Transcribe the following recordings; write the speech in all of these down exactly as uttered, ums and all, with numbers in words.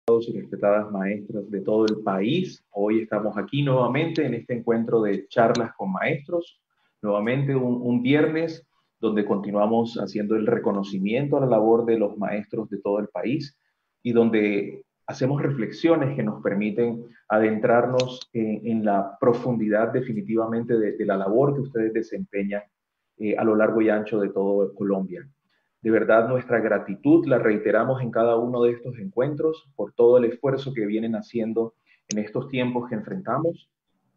Y respetadas maestras de todo el país. Hoy estamos aquí nuevamente en este encuentro de charlas con maestros, nuevamente un, un viernes donde continuamos haciendo el reconocimiento a la labor de los maestros de todo el país y donde hacemos reflexiones que nos permiten adentrarnos en, en la profundidad definitivamente de, de la labor que ustedes desempeñan eh, a lo largo y ancho de todo Colombia. De verdad, nuestra gratitud la reiteramos en cada uno de estos encuentros por todo el esfuerzo que vienen haciendo en estos tiempos que enfrentamos.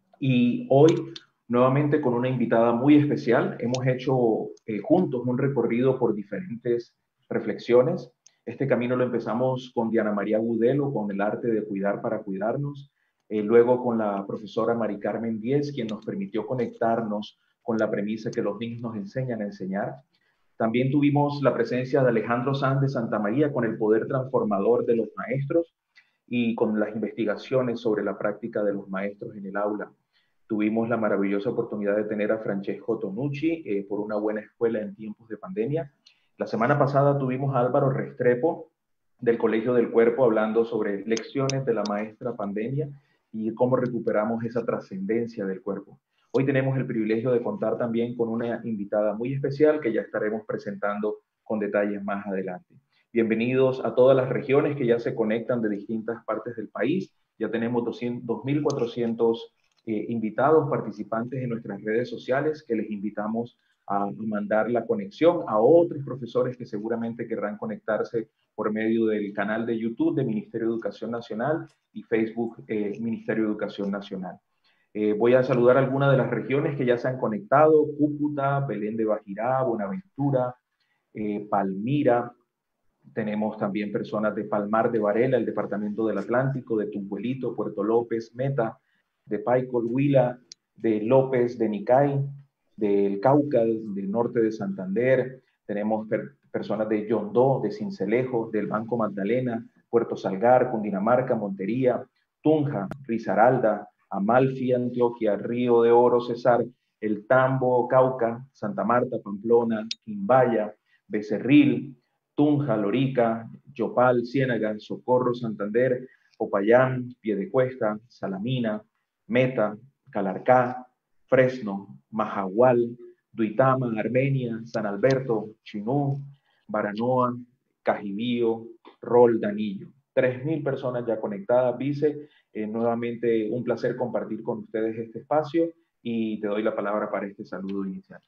Y hoy, nuevamente con una invitada muy especial, hemos hecho eh, juntos un recorrido por diferentes reflexiones. Este camino lo empezamos con Diana María Gudelo, con el arte de cuidar para cuidarnos. Eh, luego con la profesora Mari Carmen Díez, quien nos permitió conectarnos con la premisa que los niños nos enseñan a enseñar. También tuvimos la presencia de Alejandro Sanz de Santa María con el poder transformador de los maestros y con las investigaciones sobre la práctica de los maestros en el aula. Tuvimos la maravillosa oportunidad de tener a Francesco Tonucci eh, por una buena escuela en tiempos de pandemia. La semana pasada tuvimos a Álvaro Restrepo del Colegio del Cuerpo hablando sobre lecciones de la maestra pandemia y cómo recuperamos esa trascendencia del cuerpo. Hoy tenemos el privilegio de contar también con una invitada muy especial que ya estaremos presentando con detalles más adelante. Bienvenidos a todas las regiones que ya se conectan de distintas partes del país. Ya tenemos dos mil cuatrocientos eh, invitados, participantes en nuestras redes sociales, que les invitamos a mandar la conexión a otros profesores que seguramente querrán conectarse por medio del canal de YouTube de Ministerio de Educación Nacional y Facebook eh, Ministerio de Educación Nacional. Eh, voy a saludar algunas de las regiones que ya se han conectado: Cúcuta, Belén de Bajirá, Buenaventura, eh, Palmira. Tenemos también personas de Palmar de Varela, el departamento del Atlántico, de Tunguelito, Puerto López, Meta, de Paicol, Huila, de López, de Nicay, del Cauca, del norte de Santander. Tenemos per personas de Yondó, de Sincelejo, del Banco Magdalena, Puerto Salgar, Cundinamarca, Montería, Tunja, Risaralda, Amalfi, Antioquia, Río de Oro, Cesar, El Tambo, Cauca, Santa Marta, Pamplona, Quimbaya, Becerril, Tunja, Lorica, Yopal, Ciénaga, Socorro, Santander, Popayán, Piedecuesta, Salamina, Meta, Calarcá, Fresno, Majagual, Duitama, Armenia, San Alberto, Chinú, Baranoa, Cajibío, Rol, Danillo. tres mil personas ya conectadas, Vice. Eh, nuevamente un placer compartir con ustedes este espacio y te doy la palabra para este saludo inicial.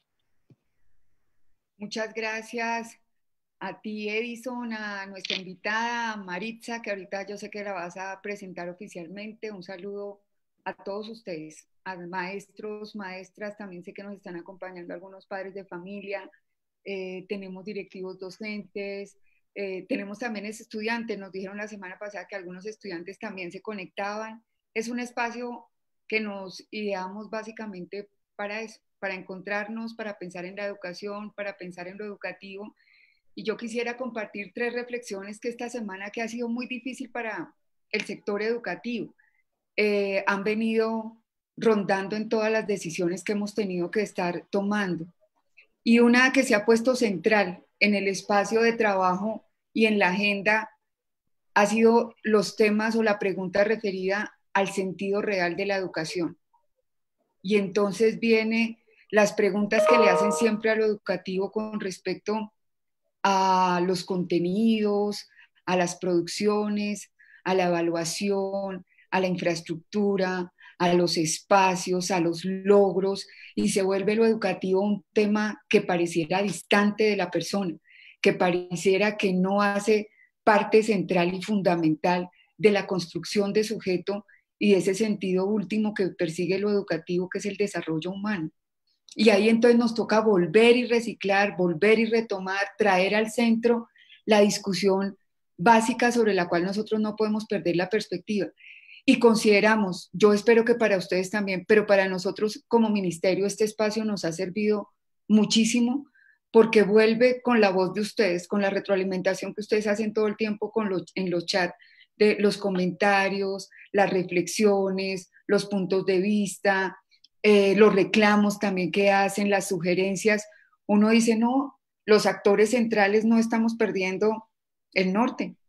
Muchas gracias a ti, Edison, a nuestra invitada Maritza, que ahorita yo sé que la vas a presentar oficialmente. Un saludo a todos ustedes, a maestros, maestras, también sé que nos están acompañando algunos padres de familia, eh, tenemos directivos docentes, eh, tenemos también estudiantes. Nos dijeron la semana pasada que algunos estudiantes también se conectaban. Es un espacio que nos ideamos básicamente para eso, para encontrarnos, para pensar en la educación, para pensar en lo educativo. Y yo quisiera compartir tres reflexiones que esta semana, que ha sido muy difícil para el sector educativo, eh, han venido rondando en todas las decisiones que hemos tenido que estar tomando. Y una que se ha puesto central en el espacio de trabajo y en la agenda ha sido los temas o la pregunta referida al sentido real de la educación. Y entonces viene las preguntas que le hacen siempre a lo educativo con respecto a los contenidos, a las producciones, a la evaluación, a la infraestructura, a los espacios, a los logros, y se vuelve lo educativo un tema que pareciera distante de la persona, que pareciera que no hace parte central y fundamental de la construcción de sujeto y de ese sentido último que persigue lo educativo, que es el desarrollo humano. Y ahí entonces nos toca volver y reciclar, volver y retomar, traer al centro la discusión básica sobre la cual nosotros no podemos perder la perspectiva. Y consideramos, yo espero que para ustedes también, pero para nosotros como ministerio este espacio nos ha servido muchísimo porque vuelve con la voz de ustedes, con la retroalimentación que ustedes hacen todo el tiempo con los, en los chats, de los comentarios, las reflexiones, los puntos de vista, eh, los reclamos también que hacen, las sugerencias. Uno dice, no, los actores centrales no estamos perdiendo el norte.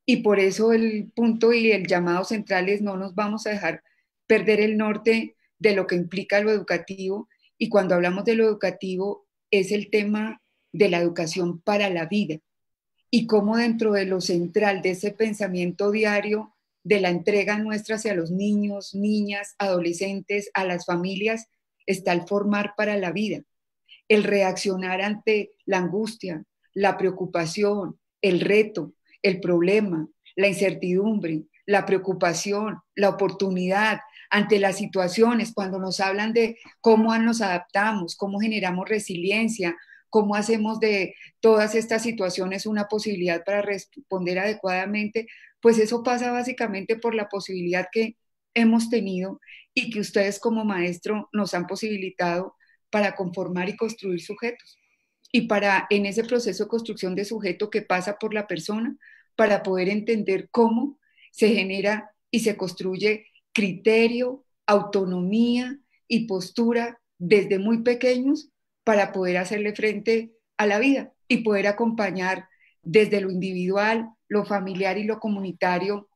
Y por eso el punto y el llamado central es no nos vamos a dejar perder el norte de lo que implica lo educativo. Y cuando hablamos de lo educativo es el tema de la educación para la vida y cómo dentro de lo central de ese pensamiento diario de la entrega nuestra hacia los niños, niñas, adolescentes, a las familias, está el formar para la vida, el reaccionar ante la angustia, la preocupación, el reto, el problema, la incertidumbre, la preocupación, la oportunidad ante las situaciones, cuando nos hablan de cómo nos adaptamos, cómo generamos resiliencia, cómo hacemos de todas estas situaciones una posibilidad para responder adecuadamente, pues eso pasa básicamente por la posibilidad que hemos tenido y que ustedes como maestro nos han posibilitado para conformar y construir sujetos. Y para, en ese proceso de construcción de sujeto que pasa por la persona, para poder entender cómo se genera y se construye criterio, autonomía y postura desde muy pequeños para poder hacerle frente a la vida y poder acompañar desde lo individual, lo familiar y lo comunitario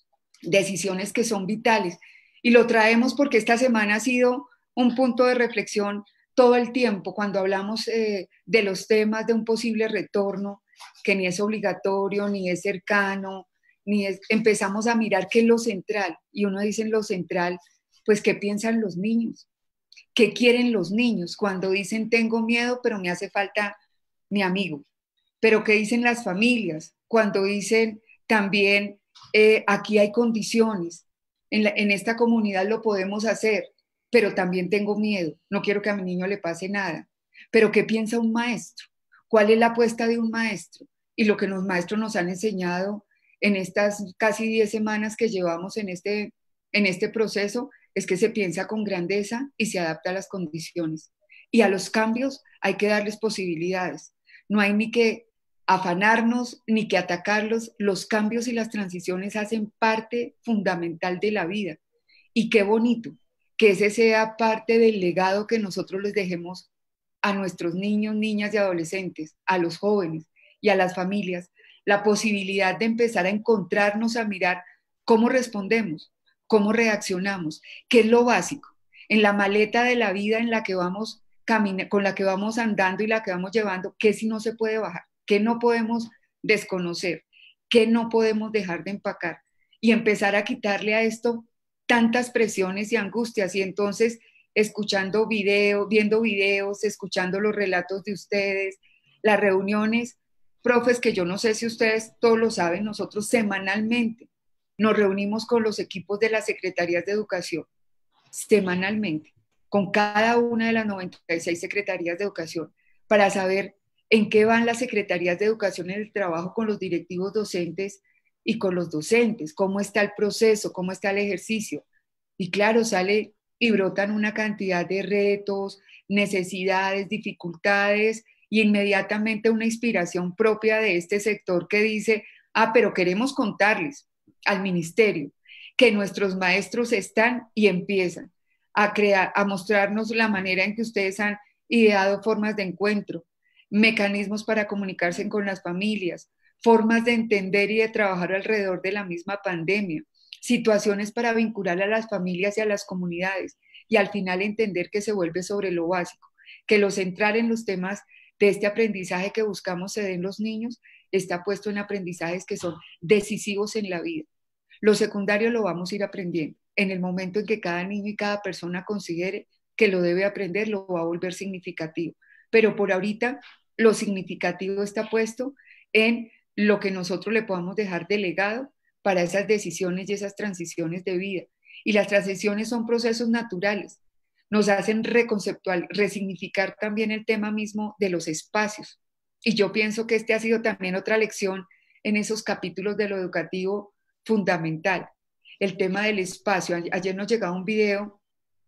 decisiones que son vitales. Y lo traemos porque esta semana ha sido un punto de reflexión todo el tiempo cuando hablamos eh, de los temas de un posible retorno, que ni es obligatorio, ni es cercano, ni es, empezamos a mirar qué es lo central. Y uno dice en lo central, pues qué piensan los niños, qué quieren los niños cuando dicen tengo miedo, pero me hace falta mi amigo. Pero qué dicen las familias cuando dicen también eh, aquí hay condiciones, en, la, en esta comunidad lo podemos hacer, pero también tengo miedo, no quiero que a mi niño le pase nada. Pero ¿qué piensa un maestro? ¿Cuál es la apuesta de un maestro? Y lo que los maestros nos han enseñado en estas casi diez semanas que llevamos en este, en este proceso es que se piensa con grandeza y se adapta a las condiciones. Y a los cambios hay que darles posibilidades. No hay ni que afanarnos ni que atacarlos. Los cambios y las transiciones hacen parte fundamental de la vida. Y qué bonito que ese sea parte del legado que nosotros les dejemos a nuestros niños, niñas y adolescentes, a los jóvenes y a las familias, la posibilidad de empezar a encontrarnos, a mirar cómo respondemos, cómo reaccionamos, qué es lo básico. En la maleta de la vida en la que vamos con la que vamos andando y la que vamos llevando, qué si no se puede bajar, qué no podemos desconocer, qué no podemos dejar de empacar y empezar a quitarle a esto tantas presiones y angustias. Y entonces escuchando videos, viendo videos, escuchando los relatos de ustedes, las reuniones, profes, que yo no sé si ustedes todos lo saben, nosotros semanalmente nos reunimos con los equipos de las secretarías de educación, semanalmente, con cada una de las noventa y seis secretarías de educación, para saber en qué van las secretarías de educación en el trabajo con los directivos docentes y con los docentes, cómo está el proceso, cómo está el ejercicio. Y claro, sale y brotan una cantidad de retos, necesidades, dificultades y inmediatamente una inspiración propia de este sector que dice, ah, pero queremos contarles al ministerio que nuestros maestros están y empiezan a crear, a mostrarnos la manera en que ustedes han ideado formas de encuentro, mecanismos para comunicarse con las familias, formas de entender y de trabajar alrededor de la misma pandemia, situaciones para vincular a las familias y a las comunidades y al final entender que se vuelve sobre lo básico, que lo central en los temas de este aprendizaje que buscamos se den los niños está puesto en aprendizajes que son decisivos en la vida. Lo secundario lo vamos a ir aprendiendo. En el momento en que cada niño y cada persona considere que lo debe aprender, lo va a volver significativo. Pero por ahorita, lo significativo está puesto en lo que nosotros le podamos dejar de legado para esas decisiones y esas transiciones de vida. Y las transiciones son procesos naturales. Nos hacen reconceptual, resignificar también el tema mismo de los espacios. Y yo pienso que este ha sido también otra lección en esos capítulos de lo educativo fundamental, el tema del espacio. Ayer nos llegaba un video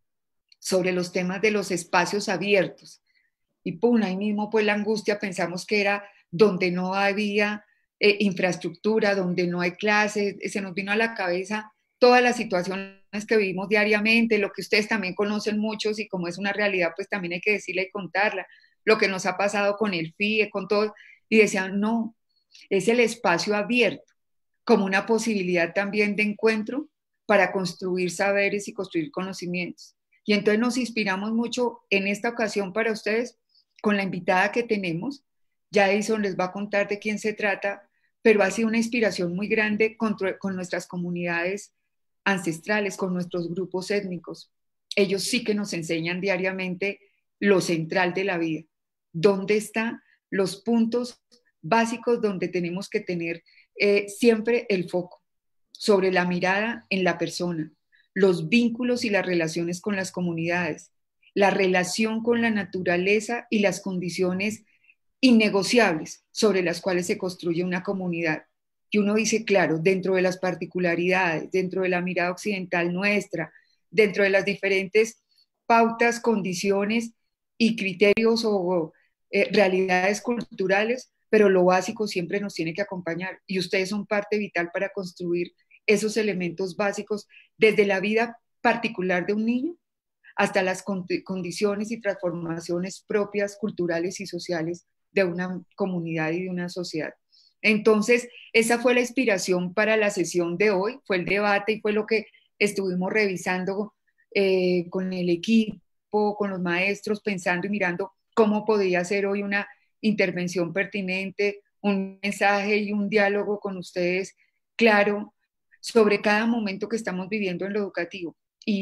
sobre los temas de los espacios abiertos y pum, ahí mismo pues la angustia, pensamos que era donde no había eh, infraestructura, donde no hay clases, se nos vino a la cabeza todas las situaciones que vivimos diariamente, lo que ustedes también conocen muchos y como es una realidad pues también hay que decirla y contarla, lo que nos ha pasado con el F I E, con todo, y decían no, es el espacio abierto. como una posibilidad también de encuentro para construir saberes y construir conocimientos. Y entonces nos inspiramos mucho en esta ocasión para ustedes con la invitada que tenemos. Ya Edison les va a contar de quién se trata, pero ha sido una inspiración muy grande con, con nuestras comunidades ancestrales, con nuestros grupos étnicos. Ellos sí que nos enseñan diariamente lo central de la vida. ¿Dónde están los puntos básicos donde tenemos que tener eh, siempre el foco? Sobre la mirada en la persona, los vínculos y las relaciones con las comunidades, la relación con la naturaleza y las condiciones innegociables sobre las cuales se construye una comunidad. Y uno dice, claro, dentro de las particularidades, dentro de la mirada occidental nuestra, dentro de las diferentes pautas, condiciones y criterios o eh, realidades culturales, pero lo básico siempre nos tiene que acompañar y ustedes son parte vital para construir esos elementos básicos desde la vida particular de un niño hasta las condiciones y transformaciones propias, culturales y sociales de una comunidad y de una sociedad. Entonces, esa fue la inspiración para la sesión de hoy, fue el debate y fue lo que estuvimos revisando eh, con el equipo, con los maestros, pensando y mirando cómo podría ser hoy una intervención pertinente, un mensaje y un diálogo con ustedes claro sobre cada momento que estamos viviendo en lo educativo.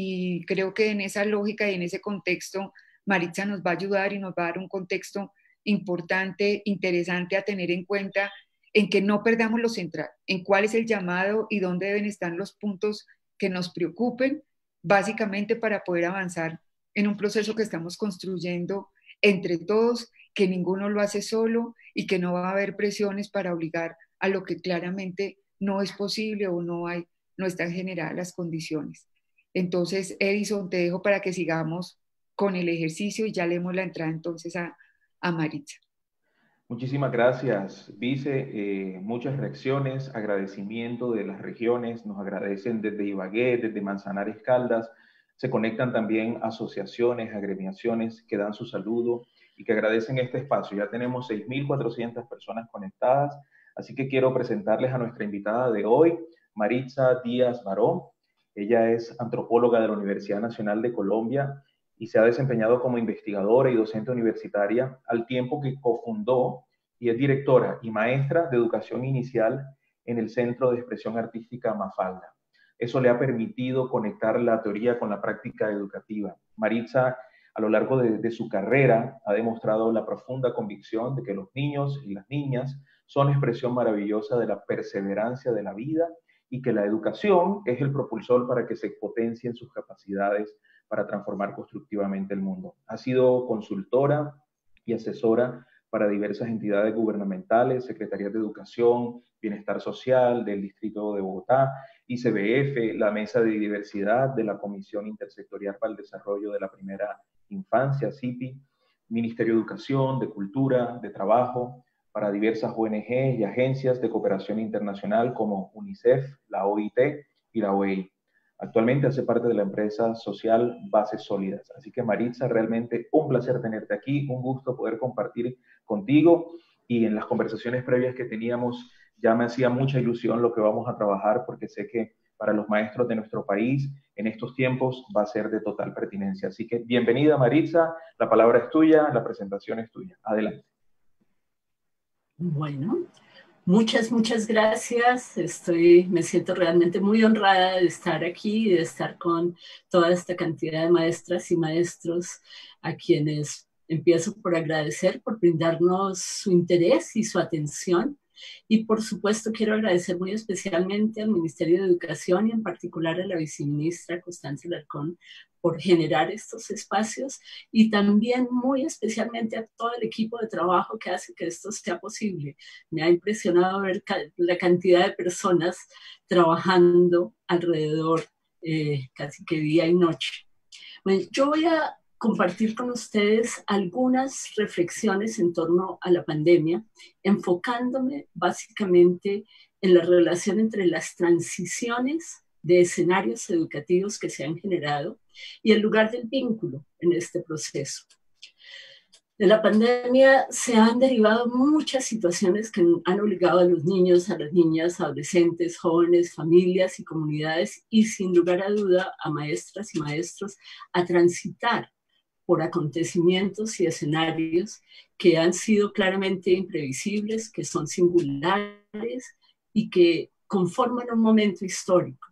Y creo que en esa lógica y en ese contexto, Maritza nos va a ayudar y nos va a dar un contexto importante, interesante a tener en cuenta, en que no perdamos lo central, en cuál es el llamado y dónde deben estar los puntos que nos preocupen, básicamente para poder avanzar en un proceso que estamos construyendo entre todos, que ninguno lo hace solo y que no va a haber presiones para obligar a lo que claramente no es posible o no hay, no están generadas las condiciones. Entonces, Edison, te dejo para que sigamos con el ejercicio y ya leemos la entrada entonces a, a Maritza. Muchísimas gracias, Vice. Eh, muchas reacciones, agradecimiento de las regiones, nos agradecen desde Ibagué, desde Manzanares Caldas, se conectan también asociaciones, agremiaciones que dan su saludo y que agradecen este espacio. Ya tenemos seis mil cuatrocientas personas conectadas, así que quiero presentarles a nuestra invitada de hoy, Maritza Díaz Barón. Ella es antropóloga de la Universidad Nacional de Colombia y se ha desempeñado como investigadora y docente universitaria, al tiempo que cofundó y es directora y maestra de educación inicial en el Centro de Expresión Artística Mafalda. Eso le ha permitido conectar la teoría con la práctica educativa. Maritza, a lo largo de, de su carrera, ha demostrado la profunda convicción de que los niños y las niñas son expresión maravillosa de la perseverancia de la vida y que la educación es el propulsor para que se potencien sus capacidades para transformar constructivamente el mundo. Ha sido consultora y asesora para diversas entidades gubernamentales, Secretarías de Educación, Bienestar Social del Distrito de Bogotá, I C B F, la Mesa de Diversidad de la Comisión Intersectorial para el Desarrollo de la Primera Infancia, C I P I, Ministerio de Educación, de Cultura, de Trabajo, para diversas O N G y agencias de cooperación internacional como UNICEF, la O I T y la O E I. Actualmente hace parte de la empresa social Bases Sólidas. Así que Maritza, realmente un placer tenerte aquí, un gusto poder compartir contigo y en las conversaciones previas que teníamos ya me hacía mucha ilusión lo que vamos a trabajar porque sé que para los maestros de nuestro país en estos tiempos va a ser de total pertinencia. Así que bienvenida Maritza, la palabra es tuya, la presentación es tuya. Adelante. Bueno, muchas, muchas gracias. Estoy, me siento realmente muy honrada de estar aquí y de estar con toda esta cantidad de maestras y maestros a quienes empiezo por agradecer por brindarnos su interés y su atención. Y por supuesto quiero agradecer muy especialmente al Ministerio de Educación y en particular a la viceministra Constanza Alarcón por generar estos espacios y también muy especialmente a todo el equipo de trabajo que hace que esto sea posible. Me ha impresionado ver la cantidad de personas trabajando alrededor eh, casi que día y noche. Bueno, yo voy a compartir con ustedes algunas reflexiones en torno a la pandemia, enfocándome básicamente en la relación entre las transiciones de escenarios educativos que se han generado y el lugar del vínculo en este proceso. De la pandemia se han derivado muchas situaciones que han obligado a los niños, a las niñas, adolescentes, jóvenes, familias y comunidades, y sin lugar a duda a maestras y maestros, a transitar por acontecimientos y escenarios que han sido claramente imprevisibles, que son singulares y que conforman un momento histórico.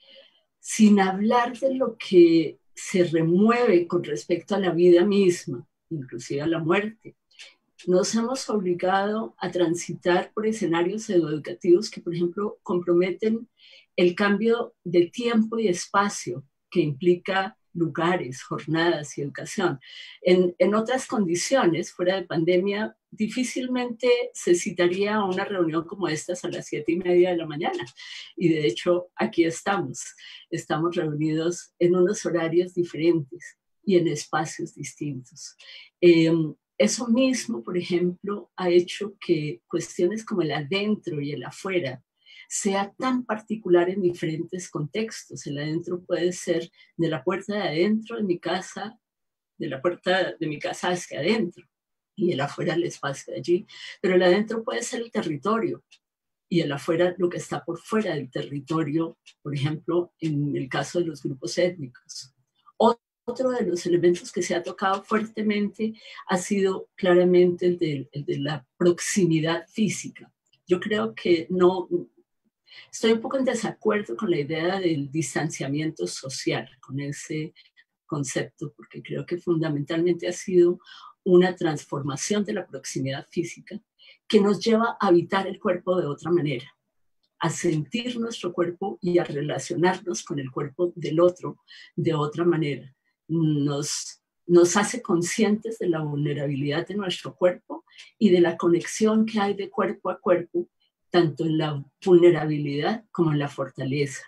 Sin hablar de lo que se remueve con respecto a la vida misma, inclusive a la muerte. Nos hemos obligado a transitar por escenarios educativos que, por ejemplo, comprometen el cambio de tiempo y espacio que implica lugares, jornadas y educación. En, en otras condiciones, fuera de pandemia, difícilmente se citaría una reunión como estas a las siete y media de la mañana. Y de hecho, aquí estamos. Estamos reunidos en unos horarios diferentes y en espacios distintos. Eh, eso mismo, por ejemplo, ha hecho que cuestiones como el adentro y el afuera sea tan particular en diferentes contextos. El adentro puede ser de la puerta de adentro de mi casa, de la puerta de mi casa hacia adentro, y el afuera el espacio de allí. Pero el adentro puede ser el territorio, y el afuera lo que está por fuera del territorio, por ejemplo, en el caso de los grupos étnicos. Otro de los elementos que se ha tocado fuertemente ha sido claramente el de, el de la proximidad física. Yo creo que no, estoy un poco en desacuerdo con la idea del distanciamiento social, con ese concepto, porque creo que fundamentalmente ha sido una transformación de la proximidad física que nos lleva a habitar el cuerpo de otra manera, a sentir nuestro cuerpo y a relacionarnos con el cuerpo del otro de otra manera. Nos, nos hace conscientes de la vulnerabilidad de nuestro cuerpo y de la conexión que hay de cuerpo a cuerpo, tanto en la vulnerabilidad como en la fortaleza.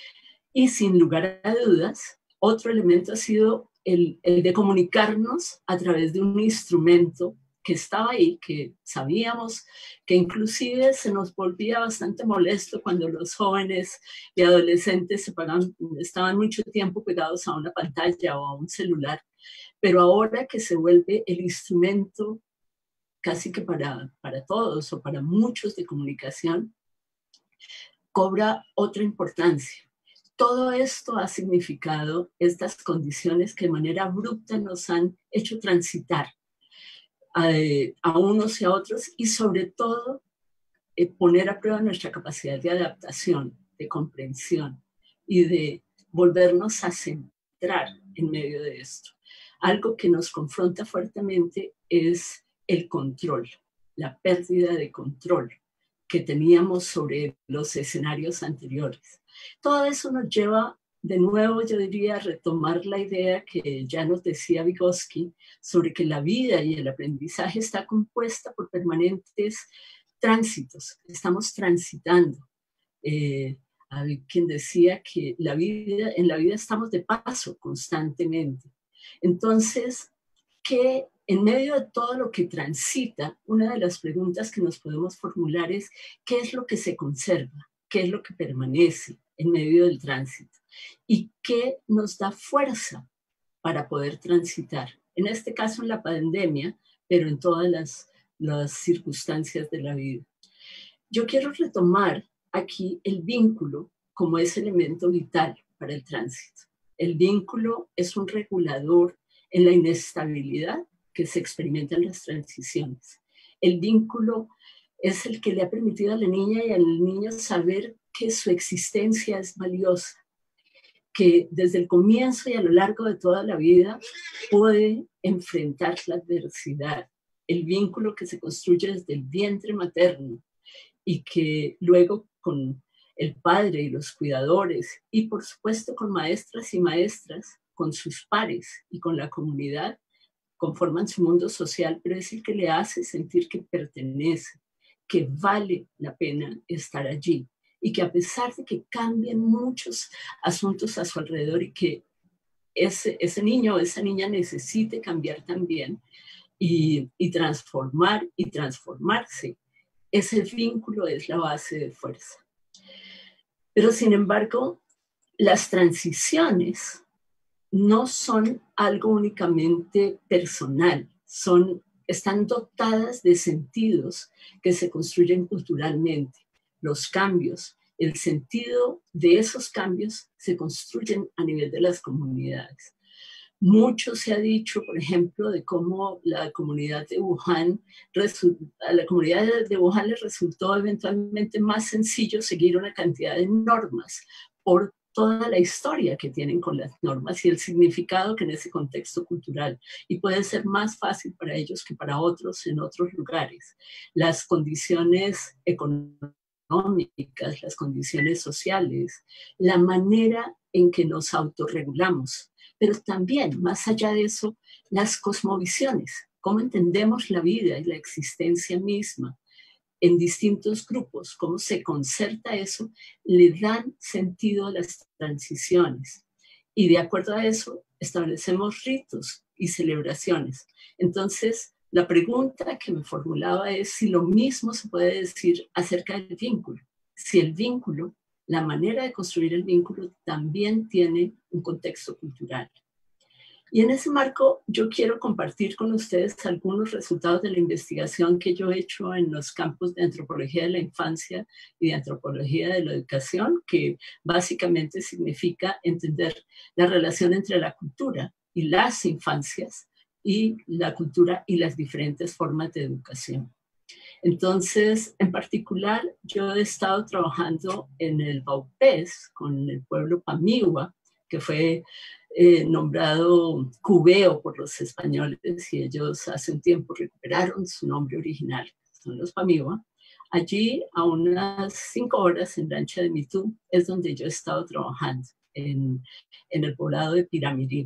Y sin lugar a dudas, otro elemento ha sido el, el de comunicarnos a través de un instrumento que estaba ahí, que sabíamos que inclusive se nos volvía bastante molesto cuando los jóvenes y adolescentes se pagan, estaban mucho tiempo pegados a una pantalla o a un celular, pero ahora que se vuelve el instrumento casi que para, para todos o para muchos de comunicación, cobra otra importancia. Todo esto ha significado estas condiciones que de manera abrupta nos han hecho transitar A, a unos y a otros, y sobre todo eh, poner a prueba nuestra capacidad de adaptación, de comprensión y de volvernos a centrar en medio de esto. Algo que nos confronta fuertemente es el control, la pérdida de control que teníamos sobre los escenarios anteriores. Todo eso nos lleva de nuevo, yo diría, retomar la idea que ya nos decía Vygotsky sobre que la vida y el aprendizaje está compuesta por permanentes tránsitos. Estamos transitando. Eh, hay quien decía que la vida, en la vida estamos de paso constantemente. Entonces, que en medio de todo lo que transita, una de las preguntas que nos podemos formular es ¿qué es lo que se conserva? ¿Qué es lo que permanece en medio del tránsito? ¿Y qué nos da fuerza para poder transitar? En este caso en la pandemia, pero en todas las, las circunstancias de la vida. Yo quiero retomar aquí el vínculo como ese elemento vital para el tránsito. El vínculo es un regulador en la inestabilidad que se experimenta en las transiciones. El vínculo es el que le ha permitido a la niña y al niño saber que su existencia es valiosa, que desde el comienzo y a lo largo de toda la vida puede enfrentar la adversidad. El vínculo que se construye desde el vientre materno y que luego con el padre y los cuidadores y por supuesto con maestras y maestras, con sus pares y con la comunidad, conforman su mundo social, pero es el que le hace sentir que pertenece, que vale la pena estar allí y que a pesar de que cambien muchos asuntos a su alrededor y que ese, ese niño o esa niña necesite cambiar también y, y transformar y transformarse, ese vínculo es la base de fuerza. Pero sin embargo, las transiciones no son algo únicamente personal, son están dotadas de sentidos que se construyen culturalmente. Los cambios, el sentido de esos cambios se construyen a nivel de las comunidades. Mucho se ha dicho, por ejemplo, de cómo la comunidad de Wuhan, a la comunidad de Wuhan le resultó eventualmente más sencillo seguir una cantidad de normas por toda la historia que tienen con las normas y el significado que en ese contexto cultural. Y puede ser más fácil para ellos que para otros en otros lugares. Las condiciones económicas, las condiciones sociales, la manera en que nos autorregulamos, pero también, más allá de eso, las cosmovisiones, cómo entendemos la vida y la existencia misma en distintos grupos, cómo se concerta eso, le dan sentido a las transiciones. Y de acuerdo a eso, establecemos ritos y celebraciones. Entonces, la pregunta que me formulaba es si lo mismo se puede decir acerca del vínculo. Si el vínculo, la manera de construir el vínculo también tiene un contexto cultural. Y en ese marco yo quiero compartir con ustedes algunos resultados de la investigación que yo he hecho en los campos de antropología de la infancia y de antropología de la educación, que básicamente significa entender la relación entre la cultura y las infancias y la cultura y las diferentes formas de educación. Entonces, en particular, yo he estado trabajando en el Baupés con el pueblo Pamiwa, que fue eh, nombrado Cubeo por los españoles, y ellos hace un tiempo recuperaron su nombre original, son los Pamiwa. Allí, a unas cinco horas en Lancha de Mitú, es donde yo he estado trabajando, en, en el poblado de Piramirí.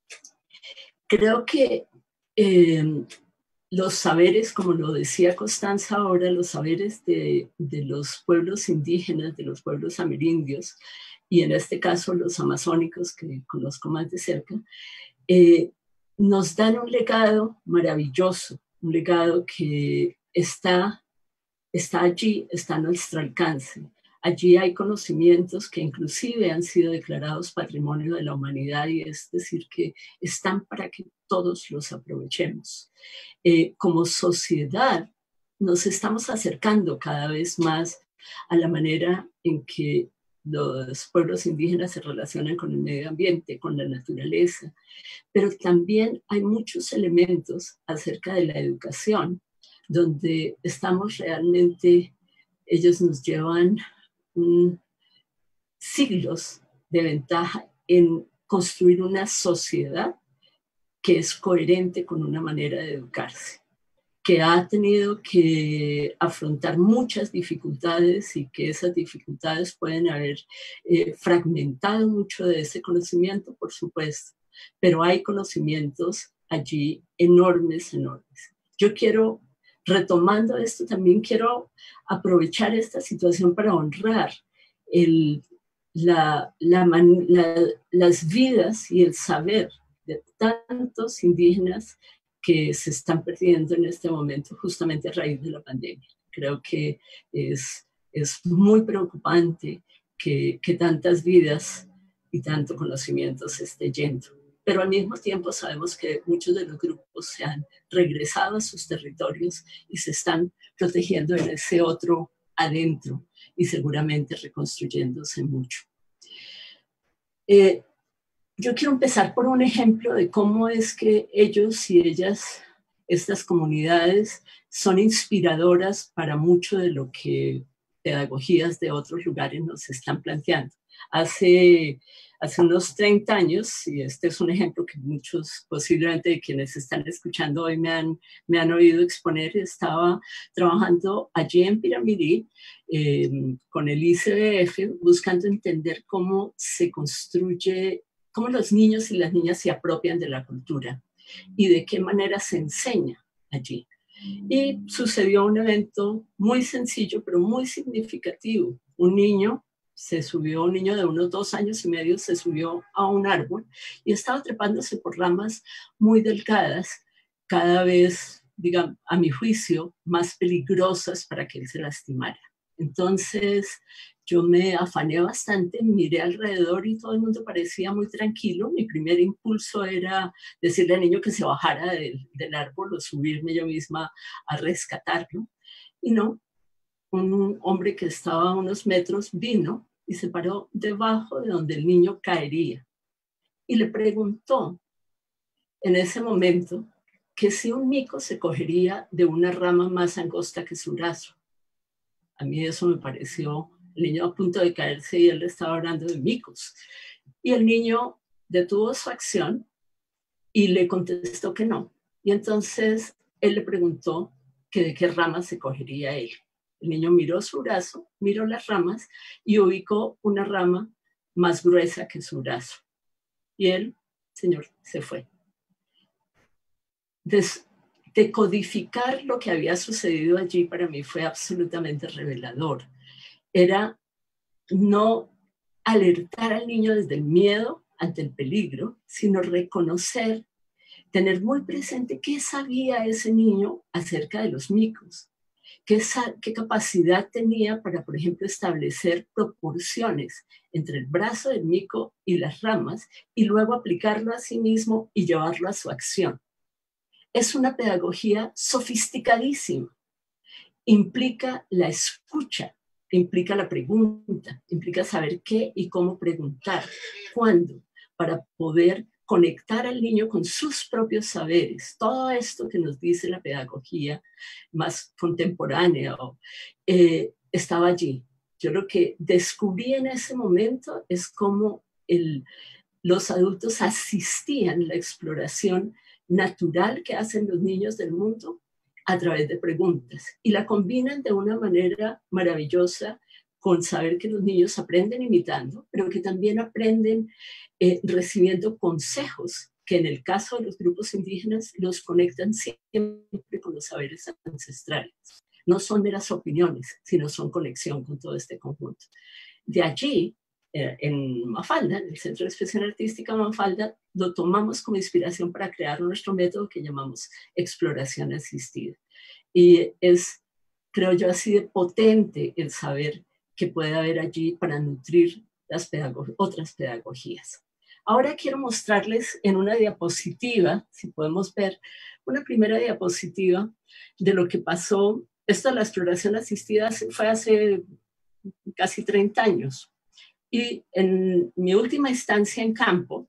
Creo que eh, los saberes, como lo decía Constanza ahora, los saberes de, de los pueblos indígenas, de los pueblos amerindios, y en este caso los amazónicos, que conozco más de cerca, eh, nos dan un legado maravilloso, un legado que está, está allí, está a nuestro alcance. Allí hay conocimientos que inclusive han sido declarados patrimonio de la humanidad, y es decir, que están para que todos los aprovechemos. Eh, como sociedad nos estamos acercando cada vez más a la manera en que los pueblos indígenas se relacionan con el medio ambiente, con la naturaleza, pero también hay muchos elementos acerca de la educación, donde estamos realmente, ellos nos llevan um, siglos de ventaja en construir una sociedad que es coherente con una manera de educarse, que ha tenido que afrontar muchas dificultades y que esas dificultades pueden haber eh, fragmentado mucho de ese conocimiento, por supuesto, pero hay conocimientos allí enormes, enormes. Yo quiero, retomando esto, también quiero aprovechar esta situación para honrar el, la, la, la, las vidas y el saber de tantos indígenas que se están perdiendo en este momento justamente a raíz de la pandemia. Creo que es, es muy preocupante que, que tantas vidas y tanto conocimiento se esté yendo. Pero al mismo tiempo sabemos que muchos de los grupos se han regresado a sus territorios y se están protegiendo en ese otro adentro y seguramente reconstruyéndose mucho. Eh, Yo quiero empezar por un ejemplo de cómo es que ellos y ellas, estas comunidades, son inspiradoras para mucho de lo que pedagogías de otros lugares nos están planteando. Hace, hace unos treinta años, y este es un ejemplo que muchos posiblemente de quienes están escuchando hoy me han, me han oído exponer, estaba trabajando allí en Piramirí eh, con el I C B F, buscando entender cómo se construye, cómo los niños y las niñas se apropian de la cultura y de qué manera se enseña allí. Y sucedió un evento muy sencillo, pero muy significativo. Un niño se subió, un niño de unos dos años y medio se subió a un árbol y estaba trepándose por ramas muy delgadas, cada vez, digamos, a mi juicio, más peligrosas para que él se lastimara. Entonces, yo me afané bastante, miré alrededor y todo el mundo parecía muy tranquilo. Mi primer impulso era decirle al niño que se bajara del, del árbol o subirme yo misma a rescatarlo. Y no, un hombre que estaba a unos metros vino y se paró debajo de donde el niño caería. Y le preguntó en ese momento que si un mico se cogería de una rama más angosta que su brazo. A mí eso me pareció, el niño a punto de caerse y él estaba hablando de micos. Y el niño detuvo su acción y le contestó que no. Y entonces él le preguntó que de qué rama se cogería él. El niño miró su brazo, miró las ramas y ubicó una rama más gruesa que su brazo. Y él, señor, se fue. Des, decodificar lo que había sucedido allí para mí fue absolutamente revelador. Era no alertar al niño desde el miedo ante el peligro, sino reconocer, tener muy presente qué sabía ese niño acerca de los micos, qué, qué capacidad tenía para, por ejemplo, establecer proporciones entre el brazo del mico y las ramas y luego aplicarlo a sí mismo y llevarlo a su acción. Es una pedagogía sofisticadísima. Implica la escucha, implica la pregunta, implica saber qué y cómo preguntar, cuándo, para poder conectar al niño con sus propios saberes. Todo esto que nos dice la pedagogía más contemporánea eh, estaba allí. Yo lo que descubrí en ese momento es cómo el, los adultos asistían a la exploración natural que hacen los niños del mundo a través de preguntas y la combinan de una manera maravillosa con saber que los niños aprenden imitando, pero que también aprenden eh, recibiendo consejos que en el caso de los grupos indígenas los conectan siempre con los saberes ancestrales. No son meras opiniones, sino son conexión con todo este conjunto. De allí, en Mafalda, en el Centro de Expresión Artística Mafalda, lo tomamos como inspiración para crear nuestro método que llamamos exploración asistida. Y es, creo yo, así de potente el saber que puede haber allí para nutrir las pedagog- otras pedagogías. Ahora quiero mostrarles en una diapositiva, si podemos ver, una primera diapositiva de lo que pasó. Esto de la exploración asistida fue hace casi treinta años. Y en mi última estancia en campo,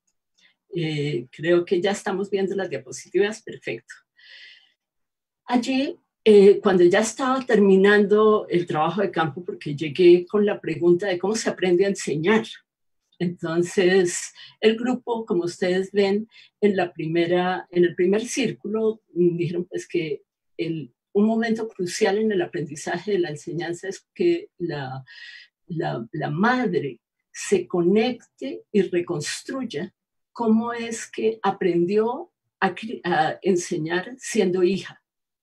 eh, creo que ya estamos viendo las diapositivas, perfecto. Allí, eh, cuando ya estaba terminando el trabajo de campo, porque llegué con la pregunta de cómo se aprende a enseñar. Entonces, el grupo, como ustedes ven, en, la primera, en el primer círculo, dijeron pues que el, un momento crucial en el aprendizaje de la enseñanza es que la, la, la madre se conecte y reconstruya cómo es que aprendió a, a enseñar siendo hija.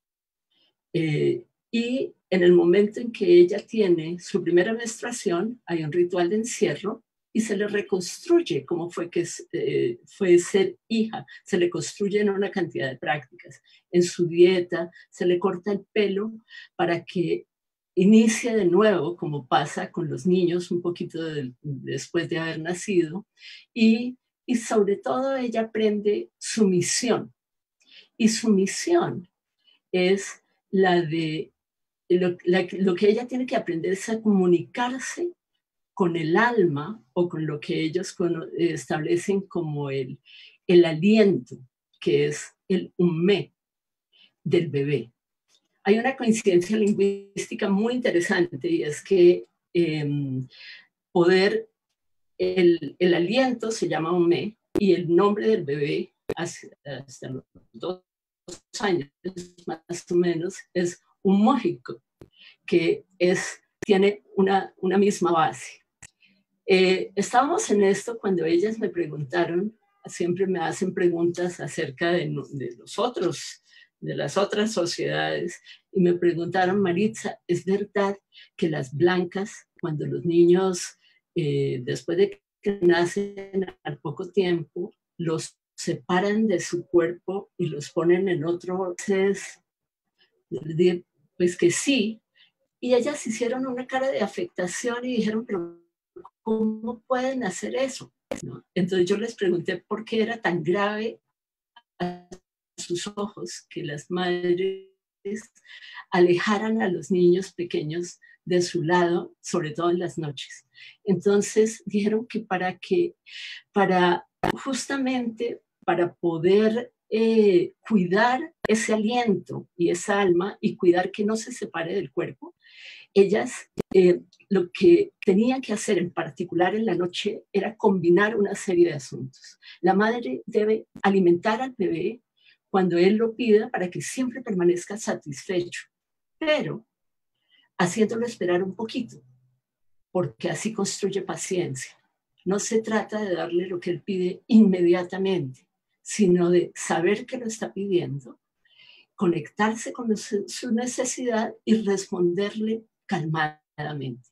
Eh, y en el momento en que ella tiene su primera menstruación, hay un ritual de encierro y se le reconstruye cómo fue que eh, fue ser hija. Se le construyen una cantidad de prácticas. En su dieta se le corta el pelo para que inicia de nuevo, como pasa con los niños un poquito de, después de haber nacido, y, y sobre todo ella aprende su misión. Y su misión es la de, lo, la, lo que ella tiene que aprender es a comunicarse con el alma o con lo que ellos con, eh, establecen como el, el aliento, que es el umé del bebé. Hay una coincidencia lingüística muy interesante y es que eh, poder, el, el aliento se llama umé y el nombre del bebé hasta, hasta los dos años más o menos es un mójico, que es, tiene una, una misma base. Eh, estábamos en esto cuando ellas me preguntaron, siempre me hacen preguntas acerca de, de los otros, de las otras sociedades, y me preguntaron, Maritza, ¿es verdad que las blancas, cuando los niños, eh, después de que nacen al poco tiempo, los separan de su cuerpo y los ponen en otro? Entonces, pues que sí, Y ellas hicieron una cara de afectación y dijeron, pero ¿cómo pueden hacer eso? ¿No? Entonces yo les pregunté por qué era tan grave a sus ojos que las madres alejaran a los niños pequeños de su lado, sobre todo en las noches. Entonces dijeron que para que, para justamente para poder eh, cuidar ese aliento y esa alma y cuidar que no se separe del cuerpo, ellas eh, lo que tenían que hacer en particular en la noche era combinar una serie de asuntos. La madre debe alimentar al bebé cuando él lo pida para que siempre permanezca satisfecho, pero haciéndolo esperar un poquito, porque así construye paciencia. No se trata de darle lo que él pide inmediatamente, sino de saber que lo está pidiendo, conectarse con su necesidad y responderle calmadamente.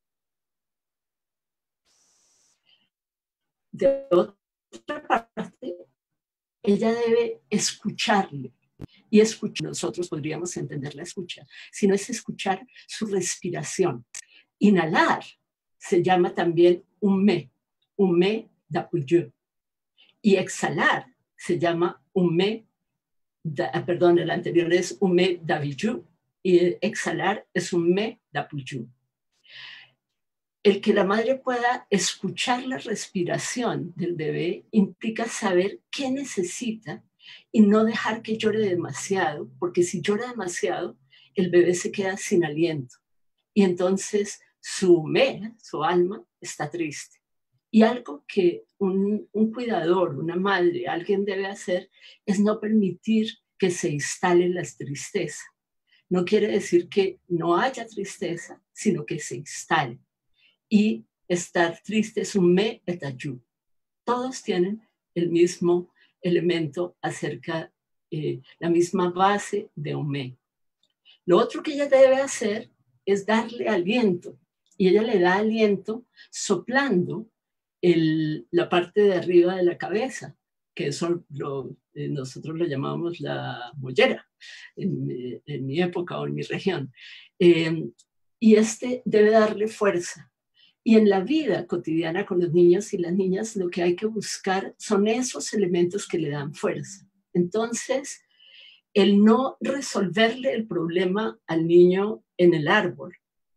De otra parte, ella debe escucharle. Y escuchar, nosotros podríamos entender la escucha, sino es escuchar su respiración. Inhalar se llama también un me, un me d'apuyeu. Y exhalar se llama un me, da, perdón, el anterior es un me d'avillou. Y exhalar es un me d'apuyou. El que la madre pueda escuchar la respiración del bebé implica saber qué necesita y no dejar que llore demasiado, porque si llora demasiado, el bebé se queda sin aliento. Y entonces su me, su alma, está triste. Y algo que un, un cuidador, una madre, alguien debe hacer es no permitir que se instale la tristeza. No quiere decir que no haya tristeza, sino que se instale. Y estar triste es un me et ayú. Todos tienen el mismo elemento acerca, eh, la misma base de un me. Lo otro que ella debe hacer es darle aliento. Y ella le da aliento soplando el, la parte de arriba de la cabeza, que eso lo, eh, nosotros lo llamamos la mollera en, en mi época o en mi región. Eh, y este debe darle fuerza. Y en la vida cotidiana con los niños y las niñas lo que hay que buscar son esos elementos que le dan fuerza. Entonces, el no resolverle el problema al niño en el árbol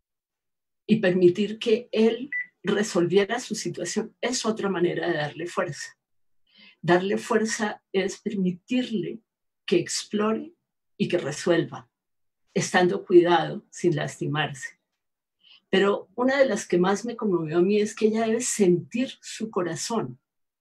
y permitir que él resolviera su situación es otra manera de darle fuerza. Darle fuerza es permitirle que explore y que resuelva, estando cuidado sin lastimarse. Pero una de las que más me conmovió a mí es que ella debe sentir su corazón.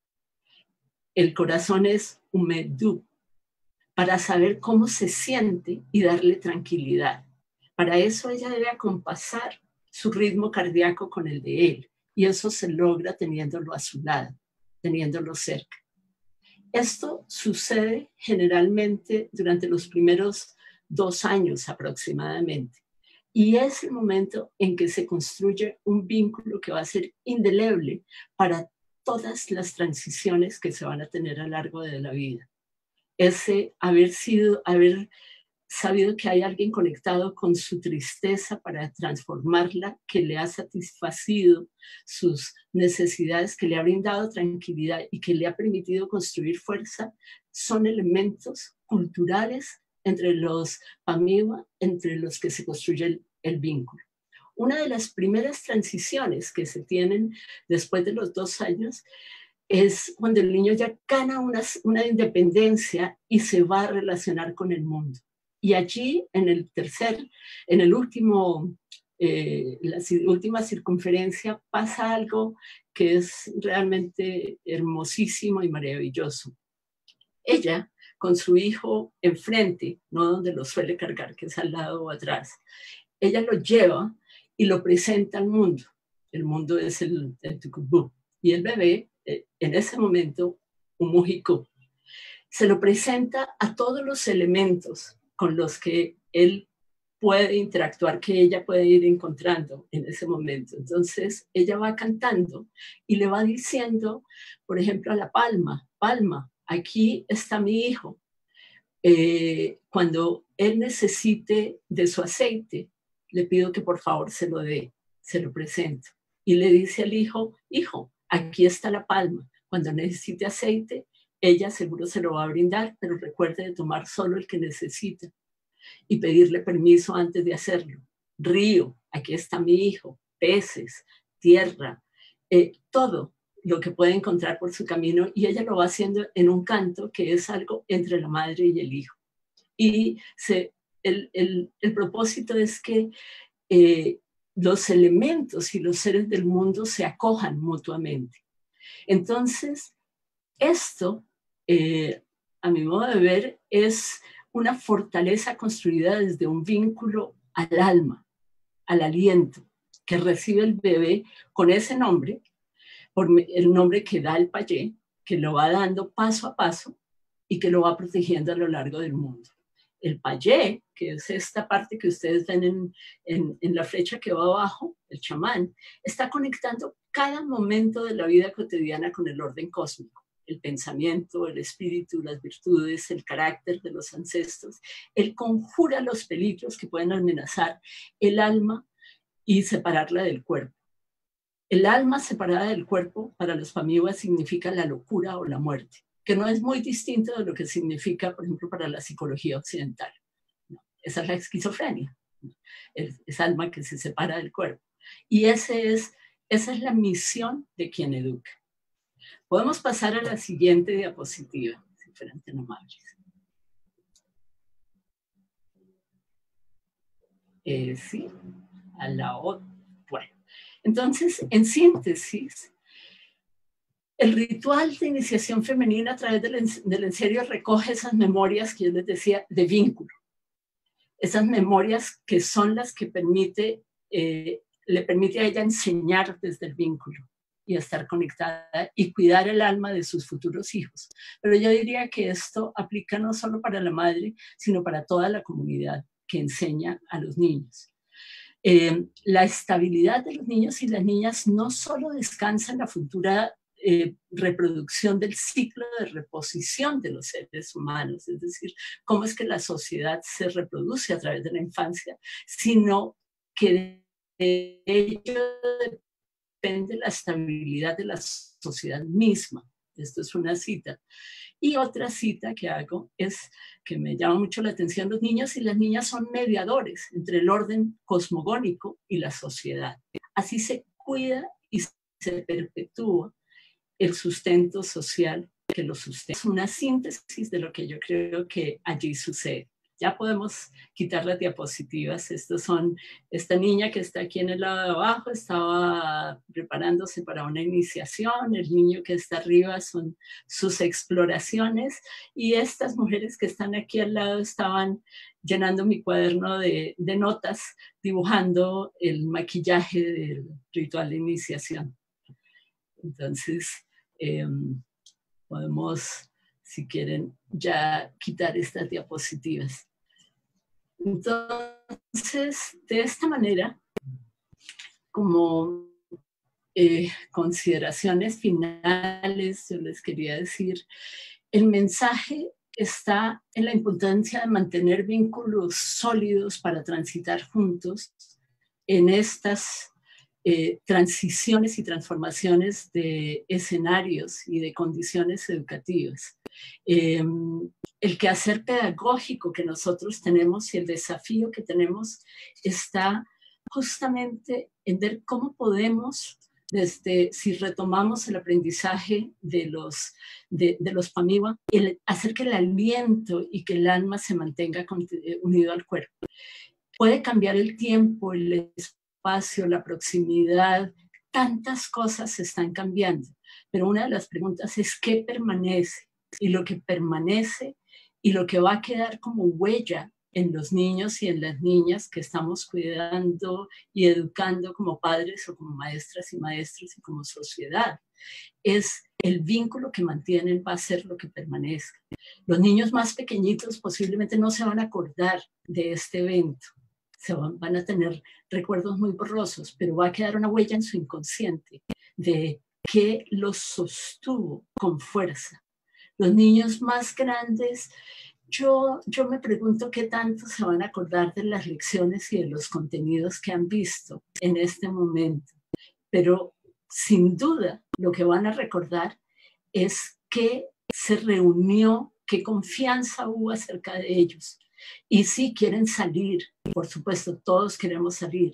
El corazón es un medú, para saber cómo se siente y darle tranquilidad. Para eso ella debe acompasar su ritmo cardíaco con el de él, y eso se logra teniéndolo a su lado, teniéndolo cerca. Esto sucede generalmente durante los primeros dos años aproximadamente. Y es el momento en que se construye un vínculo que va a ser indeleble para todas las transiciones que se van a tener a lo largo de la vida. Ese haber sido, haber sabido que hay alguien conectado con su tristeza para transformarla, que le ha satisfacido sus necesidades, que le ha brindado tranquilidad y que le ha permitido construir fuerza, son elementos culturales entre los Pamiwa, entre los que se construye el, el vínculo. Una de las primeras transiciones que se tienen después de los dos años es cuando el niño ya gana una, una independencia y se va a relacionar con el mundo. Y allí, en el tercer, en el último, eh, la última circunferencia, pasa algo que es realmente hermosísimo y maravilloso. Ella, con su hijo enfrente, no donde lo suele cargar, que es al lado o atrás, ella lo lleva y lo presenta al mundo. El mundo es el, el tucubú. Y el bebé, eh, en ese momento, un mujicú, se lo presenta a todos los elementos con los que él puede interactuar, que ella puede ir encontrando en ese momento. Entonces, ella va cantando y le va diciendo, por ejemplo, a la palma, palma, aquí está mi hijo. Eh, cuando él necesite de su aceite, le pido que por favor se lo dé, se lo presento. Y le dice al hijo, hijo, aquí está la palma, cuando necesite aceite, ella seguro se lo va a brindar, pero recuerde de tomar solo el que necesita y pedirle permiso antes de hacerlo. Río, aquí está mi hijo, peces, tierra, eh, todo lo que puede encontrar por su camino, y ella lo va haciendo en un canto que es algo entre la madre y el hijo. Y se, el, el, el propósito es que eh, los elementos y los seres del mundo se acojan mutuamente. Entonces, esto, eh, a mi modo de ver, es una fortaleza construida desde un vínculo al alma, al aliento, que recibe el bebé con ese nombre, por el nombre que da el payé, que lo va dando paso a paso y que lo va protegiendo a lo largo del mundo. El payé, que es esta parte que ustedes ven en, en, en la flecha que va abajo, el chamán, está conectando cada momento de la vida cotidiana con el orden cósmico. El pensamiento, el espíritu, las virtudes, el carácter de los ancestros. Él conjura los peligros que pueden amenazar el alma y separarla del cuerpo. El alma separada del cuerpo para los pamivas significa la locura o la muerte, que no es muy distinto de lo que significa, por ejemplo, para la psicología occidental. ¿No? Esa es la esquizofrenia, ¿no? Es, es alma que se separa del cuerpo. Y ese es, esa es la misión de quien educa. Podemos pasar a la siguiente diapositiva, si fueran tan amables. Eh, sí, a la otra. Bueno, entonces, en síntesis, el ritual de iniciación femenina a través del, del enserio recoge esas memorias que yo les decía de vínculo. Esas memorias que son las que permite, eh, le permite a ella enseñar desde el vínculo y estar conectada y cuidar el alma de sus futuros hijos. Pero yo diría que esto aplica no solo para la madre, sino para toda la comunidad que enseña a los niños. Eh, la estabilidad de los niños y las niñas no solo descansa en la futura eh, reproducción del ciclo de reposición de los seres humanos, es decir, cómo es que la sociedad se reproduce a través de la infancia, sino que de ello depende la estabilidad de la sociedad misma. Esto es una cita. Y otra cita que hago es que me llama mucho la atención: los niños y las niñas son mediadores entre el orden cosmogónico y la sociedad. Así se cuida y se perpetúa el sustento social que lo sustenta. Es una síntesis de lo que yo creo que allí sucede. Ya podemos quitar las diapositivas. Estos son, esta niña que está aquí en el lado de abajo estaba preparándose para una iniciación, el niño que está arriba son sus exploraciones, y estas mujeres que están aquí al lado estaban llenando mi cuaderno de, de notas, dibujando el maquillaje del ritual de iniciación. Entonces, eh, podemos, si quieren, ya quitar estas diapositivas. Entonces, de esta manera, como eh, consideraciones finales, yo les quería decir, el mensaje está en la importancia de mantener vínculos sólidos para transitar juntos en estas Eh, transiciones y transformaciones de escenarios y de condiciones educativas. Eh, el quehacer pedagógico que nosotros tenemos y el desafío que tenemos está justamente en ver cómo podemos, desde, si retomamos el aprendizaje de los, de, de los pamiwa, el hacer que el aliento y que el alma se mantenga unido al cuerpo. Puede cambiar el tiempo, el espacio, espacio, la proximidad, tantas cosas están cambiando, pero una de las preguntas es ¿qué permanece? Y lo que permanece y lo que va a quedar como huella en los niños y en las niñas que estamos cuidando y educando como padres o como maestras y maestros y como sociedad, es el vínculo que mantienen, va a ser lo que permanezca. Los niños más pequeñitos posiblemente no se van a acordar de este evento, se van, van a tener recuerdos muy borrosos, pero va a quedar una huella en su inconsciente de que los sostuvo con fuerza. Los niños más grandes yo, yo me pregunto qué tanto se van a acordar de las lecciones y de los contenidos que han visto en este momento, pero sin duda lo que van a recordar es que se reunió, qué confianza hubo acerca de ellos. Y sí quieren salir, por supuesto, todos queremos salir,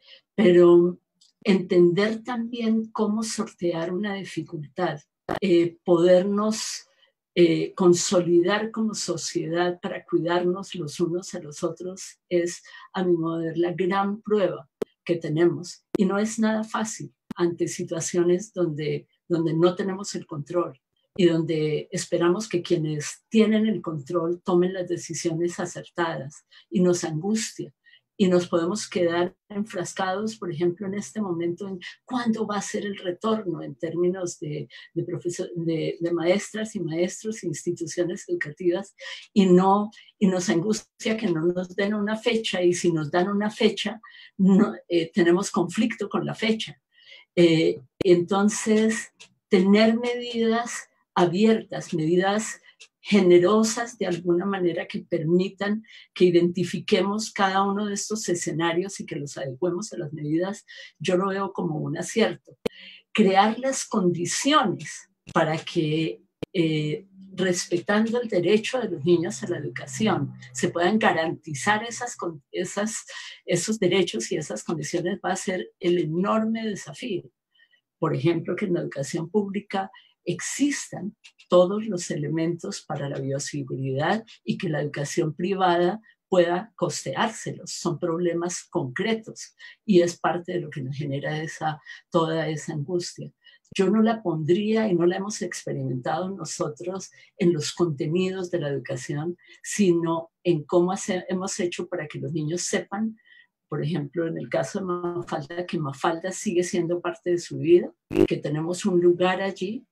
pero entender también cómo sortear una dificultad, eh, podernos eh, consolidar como sociedad para cuidarnos los unos a los otros es, a mi modo de ver, la gran prueba que tenemos. Y no es nada fácil ante situaciones donde, donde no tenemos el control y donde esperamos que quienes tienen el control tomen las decisiones acertadas y nos angustia. Y nos podemos quedar enfrascados, por ejemplo, en este momento, en cuándo va a ser el retorno en términos de, de, profesor, de, de maestras y maestros e instituciones educativas, y, no, y nos angustia que no nos den una fecha, y si nos dan una fecha, no, eh, tenemos conflicto con la fecha. Eh, entonces, tener medidas abiertas, medidas generosas de alguna manera que permitan que identifiquemos cada uno de estos escenarios y que los adecuemos a las medidas, yo lo veo como un acierto. Crear las condiciones para que, eh, respetando el derecho de los niños a la educación, se puedan garantizar esas, esas, esos derechos y esas condiciones va a ser el enorme desafío. Por ejemplo, que en la educación pública existan todos los elementos para la bioseguridad y que la educación privada pueda costeárselos. Son problemas concretos y es parte de lo que nos genera esa, toda esa angustia. Yo no la pondría, y no la hemos experimentado nosotros en los contenidos de la educación, sino en cómo hace, hemos hecho para que los niños sepan, por ejemplo, en el caso de Mafalda, que Mafalda sigue siendo parte de su vida, que tenemos un lugar allí,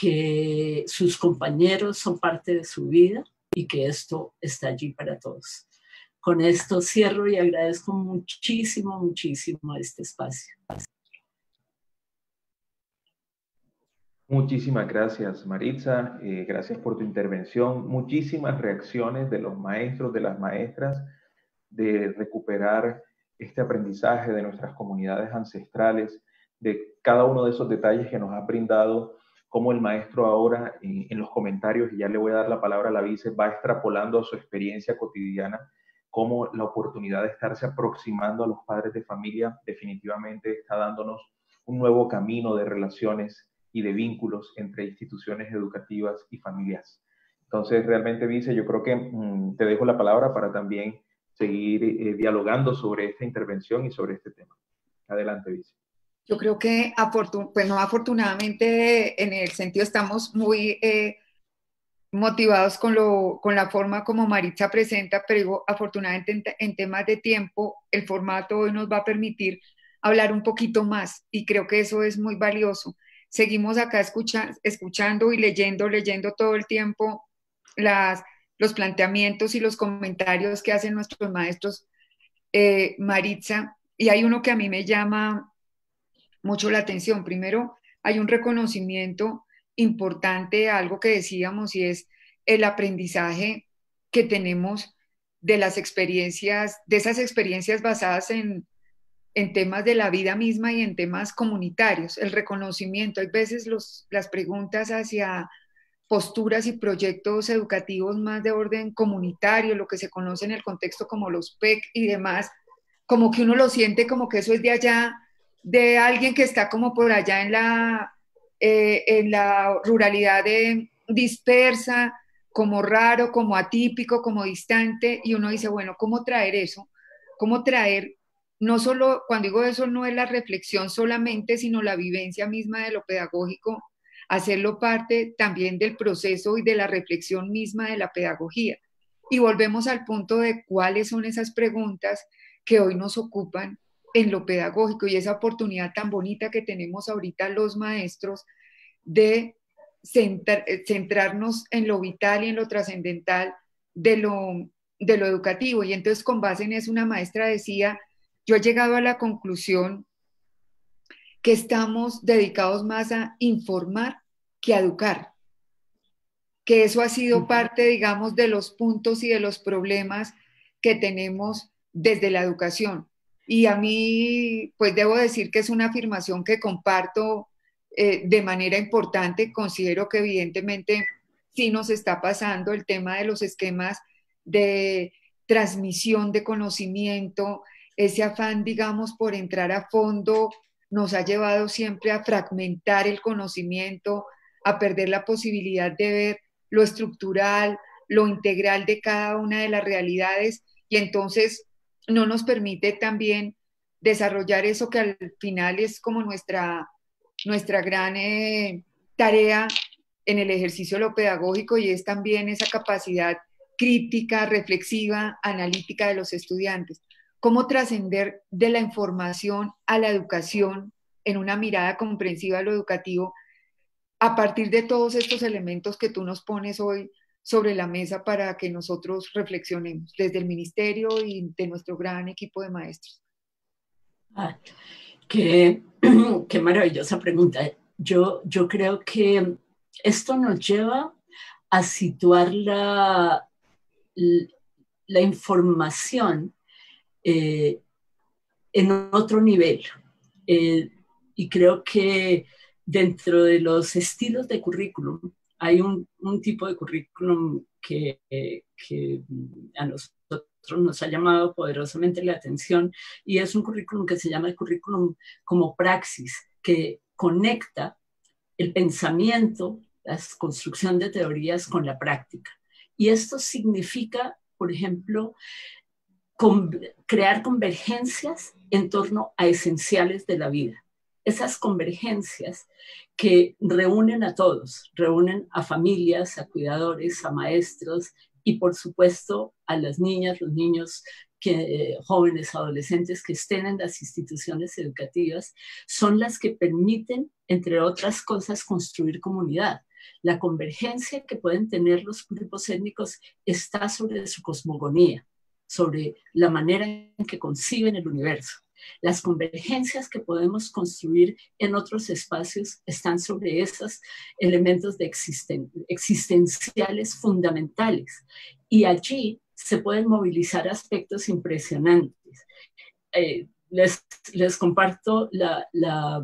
que sus compañeros son parte de su vida y que esto está allí para todos. Con esto cierro y agradezco muchísimo, muchísimo este espacio. Muchísimas gracias, Maritza. Eh, gracias por tu intervención. Muchísimas reacciones de los maestros, de las maestras, de recuperar este aprendizaje de nuestras comunidades ancestrales, de cada uno de esos detalles que nos ha brindado, cómo el maestro ahora en, en los comentarios, y ya le voy a dar la palabra a la vice, va extrapolando a su experiencia cotidiana, cómo la oportunidad de estarse aproximando a los padres de familia definitivamente está dándonos un nuevo camino de relaciones y de vínculos entre instituciones educativas y familias. Entonces, realmente, vice, yo creo que mmm, te dejo la palabra para también seguir eh, dialogando sobre esta intervención y sobre este tema. Adelante, vice. Yo creo que, afortun pues no afortunadamente, en el sentido estamos muy eh, motivados con, lo, con la forma como Maritza presenta, pero digo, afortunadamente en, en temas de tiempo, el formato hoy nos va a permitir hablar un poquito más y creo que eso es muy valioso. Seguimos acá escucha, escuchando y leyendo, leyendo todo el tiempo las, los planteamientos y los comentarios que hacen nuestros maestros, eh, Maritza, y hay uno que a mí me llama mucho la atención. Primero, hay un reconocimiento importante a algo que decíamos y es el aprendizaje que tenemos de las experiencias, de esas experiencias basadas en, en temas de la vida misma y en temas comunitarios, el reconocimiento. Hay veces los, las preguntas hacia posturas y proyectos educativos más de orden comunitario, lo que se conoce en el contexto como los P E C y demás, como que uno lo siente como que eso es de allá, de alguien que está como por allá en la, eh, en la ruralidad de, dispersa, como raro, como atípico, como distante, y uno dice, bueno, ¿cómo traer eso? ¿Cómo traer, no solo, cuando digo eso, no es la reflexión solamente, sino la vivencia misma de lo pedagógico, hacerlo parte también del proceso y de la reflexión misma de la pedagogía? Y volvemos al punto de cuáles son esas preguntas que hoy nos ocupan en lo pedagógico y esa oportunidad tan bonita que tenemos ahorita los maestros de centrar, centrarnos en lo vital y en lo trascendental de lo, de lo educativo. Y entonces, con base en eso, una maestra decía, yo he llegado a la conclusión que estamos dedicados más a informar que a educar, que eso ha sido parte, digamos, de los puntos y de los problemas que tenemos desde la educación. Y a mí, pues debo decir que es una afirmación que comparto eh, de manera importante. Considero que evidentemente sí nos está pasando el tema de los esquemas de transmisión de conocimiento, ese afán, digamos, por entrar a fondo, nos ha llevado siempre a fragmentar el conocimiento, a perder la posibilidad de ver lo estructural, lo integral de cada una de las realidades, y entonces no nos permite también desarrollar eso que al final es como nuestra, nuestra gran eh, tarea en el ejercicio de lo pedagógico, y es también esa capacidad crítica, reflexiva, analítica de los estudiantes. Cómo trascender de la información a la educación en una mirada comprensiva a lo educativo a partir de todos estos elementos que tú nos pones hoy sobre la mesa para que nosotros reflexionemos desde el ministerio y de nuestro gran equipo de maestros. Ah, qué, qué maravillosa pregunta. Yo, yo creo que esto nos lleva a situar la, la información eh, en otro nivel. Eh, y creo que dentro de los estilos de currículum hay un, un tipo de currículum que, eh, que a nosotros nos ha llamado poderosamente la atención, y es un currículum que se llama el currículum como praxis, que conecta el pensamiento, la construcción de teorías con la práctica. Y esto significa, por ejemplo, con, crear convergencias en torno a esenciales de la vida. Esas convergencias que reúnen a todos, reúnen a familias, a cuidadores, a maestros y por supuesto a las niñas, los niños, que, eh, jóvenes, adolescentes que estén en las instituciones educativas, son las que permiten, entre otras cosas, construir comunidad. La convergencia que pueden tener los grupos étnicos está sobre su cosmogonía, sobre la manera en que conciben el universo. Las convergencias que podemos construir en otros espacios están sobre esos elementos de existen existenciales fundamentales. Y allí se pueden movilizar aspectos impresionantes. Eh, les, les comparto la, la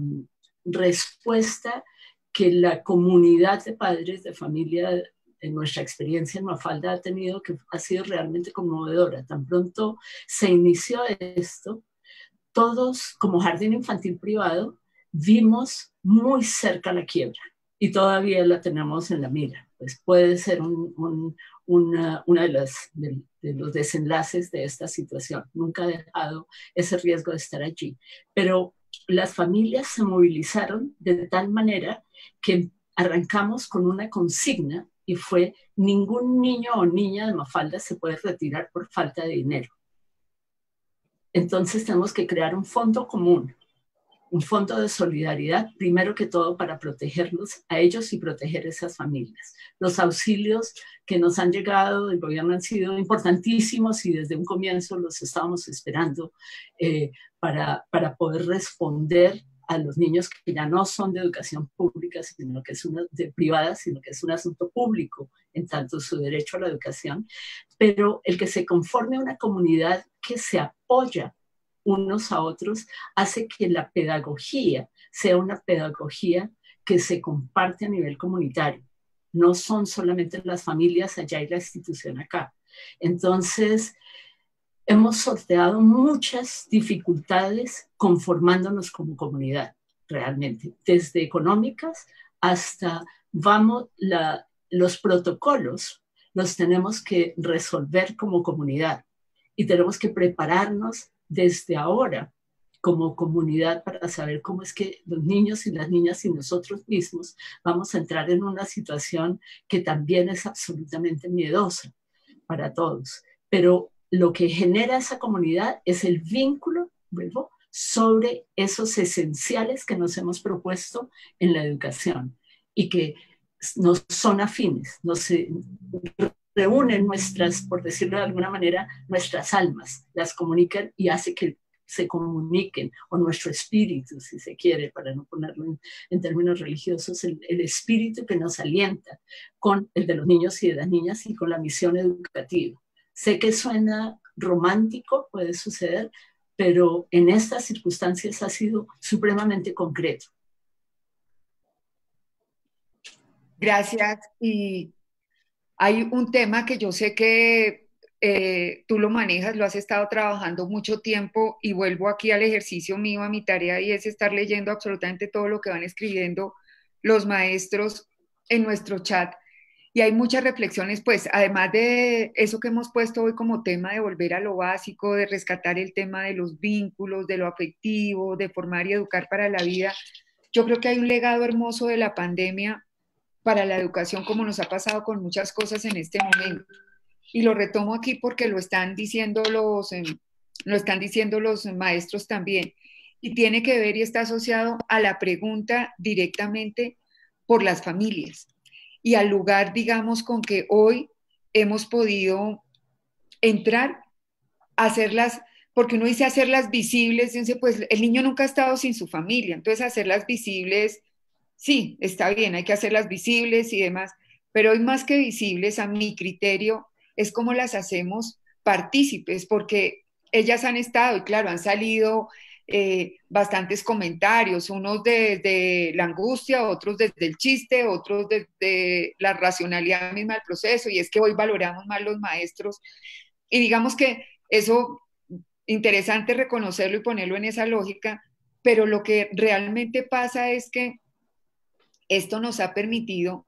respuesta que la comunidad de padres de familia en nuestra experiencia en Mafalda ha tenido, que ha sido realmente conmovedora. Tan pronto se inició esto, todos como jardín infantil privado vimos muy cerca la quiebra y todavía la tenemos en la mira. Pues puede ser un, un, una, una de, las, de, de los desenlaces de esta situación. Nunca ha dejado ese riesgo de estar allí. Pero las familias se movilizaron de tal manera que arrancamos con una consigna, y fue: ningún niño o niña de Mafalda se puede retirar por falta de dinero. Entonces tenemos que crear un fondo común, un fondo de solidaridad, primero que todo para protegerlos a ellos y proteger esas familias. Los auxilios que nos han llegado del gobierno han sido importantísimos y desde un comienzo los estábamos esperando eh, para, para poder responder a los niños que ya no son de educación pública, sino que es una de privada, sino que es un asunto público, en tanto su derecho a la educación. Pero el que se conforme una comunidad que se apoya unos a otros hace que la pedagogía sea una pedagogía que se comparte a nivel comunitario. No son solamente las familias allá y la institución acá. Entonces, hemos sorteado muchas dificultades conformándonos como comunidad, realmente, desde económicas hasta, vamos, la, los protocolos los tenemos que resolver como comunidad y tenemos que prepararnos desde ahora como comunidad para saber cómo es que los niños y las niñas y nosotros mismos vamos a entrar en una situación que también es absolutamente miedosa para todos. Pero lo que genera esa comunidad es el vínculo, vuelvo, sobre esos esenciales que nos hemos propuesto en la educación y que nos son afines, nos reúnen nuestras, por decirlo de alguna manera, nuestras almas, las comunican y hace que se comuniquen, o nuestro espíritu, si se quiere, para no ponerlo en, en términos religiosos, el, el espíritu que nos alienta con el de los niños y de las niñas y con la misión educativa. Sé que suena romántico, puede suceder, pero en estas circunstancias ha sido supremamente concreto. Gracias. Y hay un tema que yo sé que eh, tú lo manejas, lo has estado trabajando mucho tiempo y vuelvo aquí al ejercicio mío, a mi tarea, y es estar leyendo absolutamente todo lo que van escribiendo los maestros en nuestro chat. Y hay muchas reflexiones, pues, además de eso que hemos puesto hoy como tema de volver a lo básico, de rescatar el tema de los vínculos, de lo afectivo, de formar y educar para la vida. Yo creo que hay un legado hermoso de la pandemia para la educación, como nos ha pasado con muchas cosas en este momento. Y lo retomo aquí porque lo están diciendo los, eh, lo están diciendo los maestros también. Y tiene que ver y está asociado a la pregunta directamente por las familias y al lugar, digamos, con que hoy hemos podido entrar a hacerlas, porque uno dice hacerlas visibles, dice, pues el niño nunca ha estado sin su familia, entonces hacerlas visibles, sí, está bien, hay que hacerlas visibles y demás, pero hoy más que visibles, a mi criterio, es como las hacemos partícipes, porque ellas han estado, y claro, han salido eh, bastantes comentarios, unos desde la angustia, otros desde el chiste, otros desde la racionalidad misma del proceso, y es que hoy valoramos más los maestros, y digamos que eso, interesante reconocerlo y ponerlo en esa lógica, pero lo que realmente pasa es que esto nos ha permitido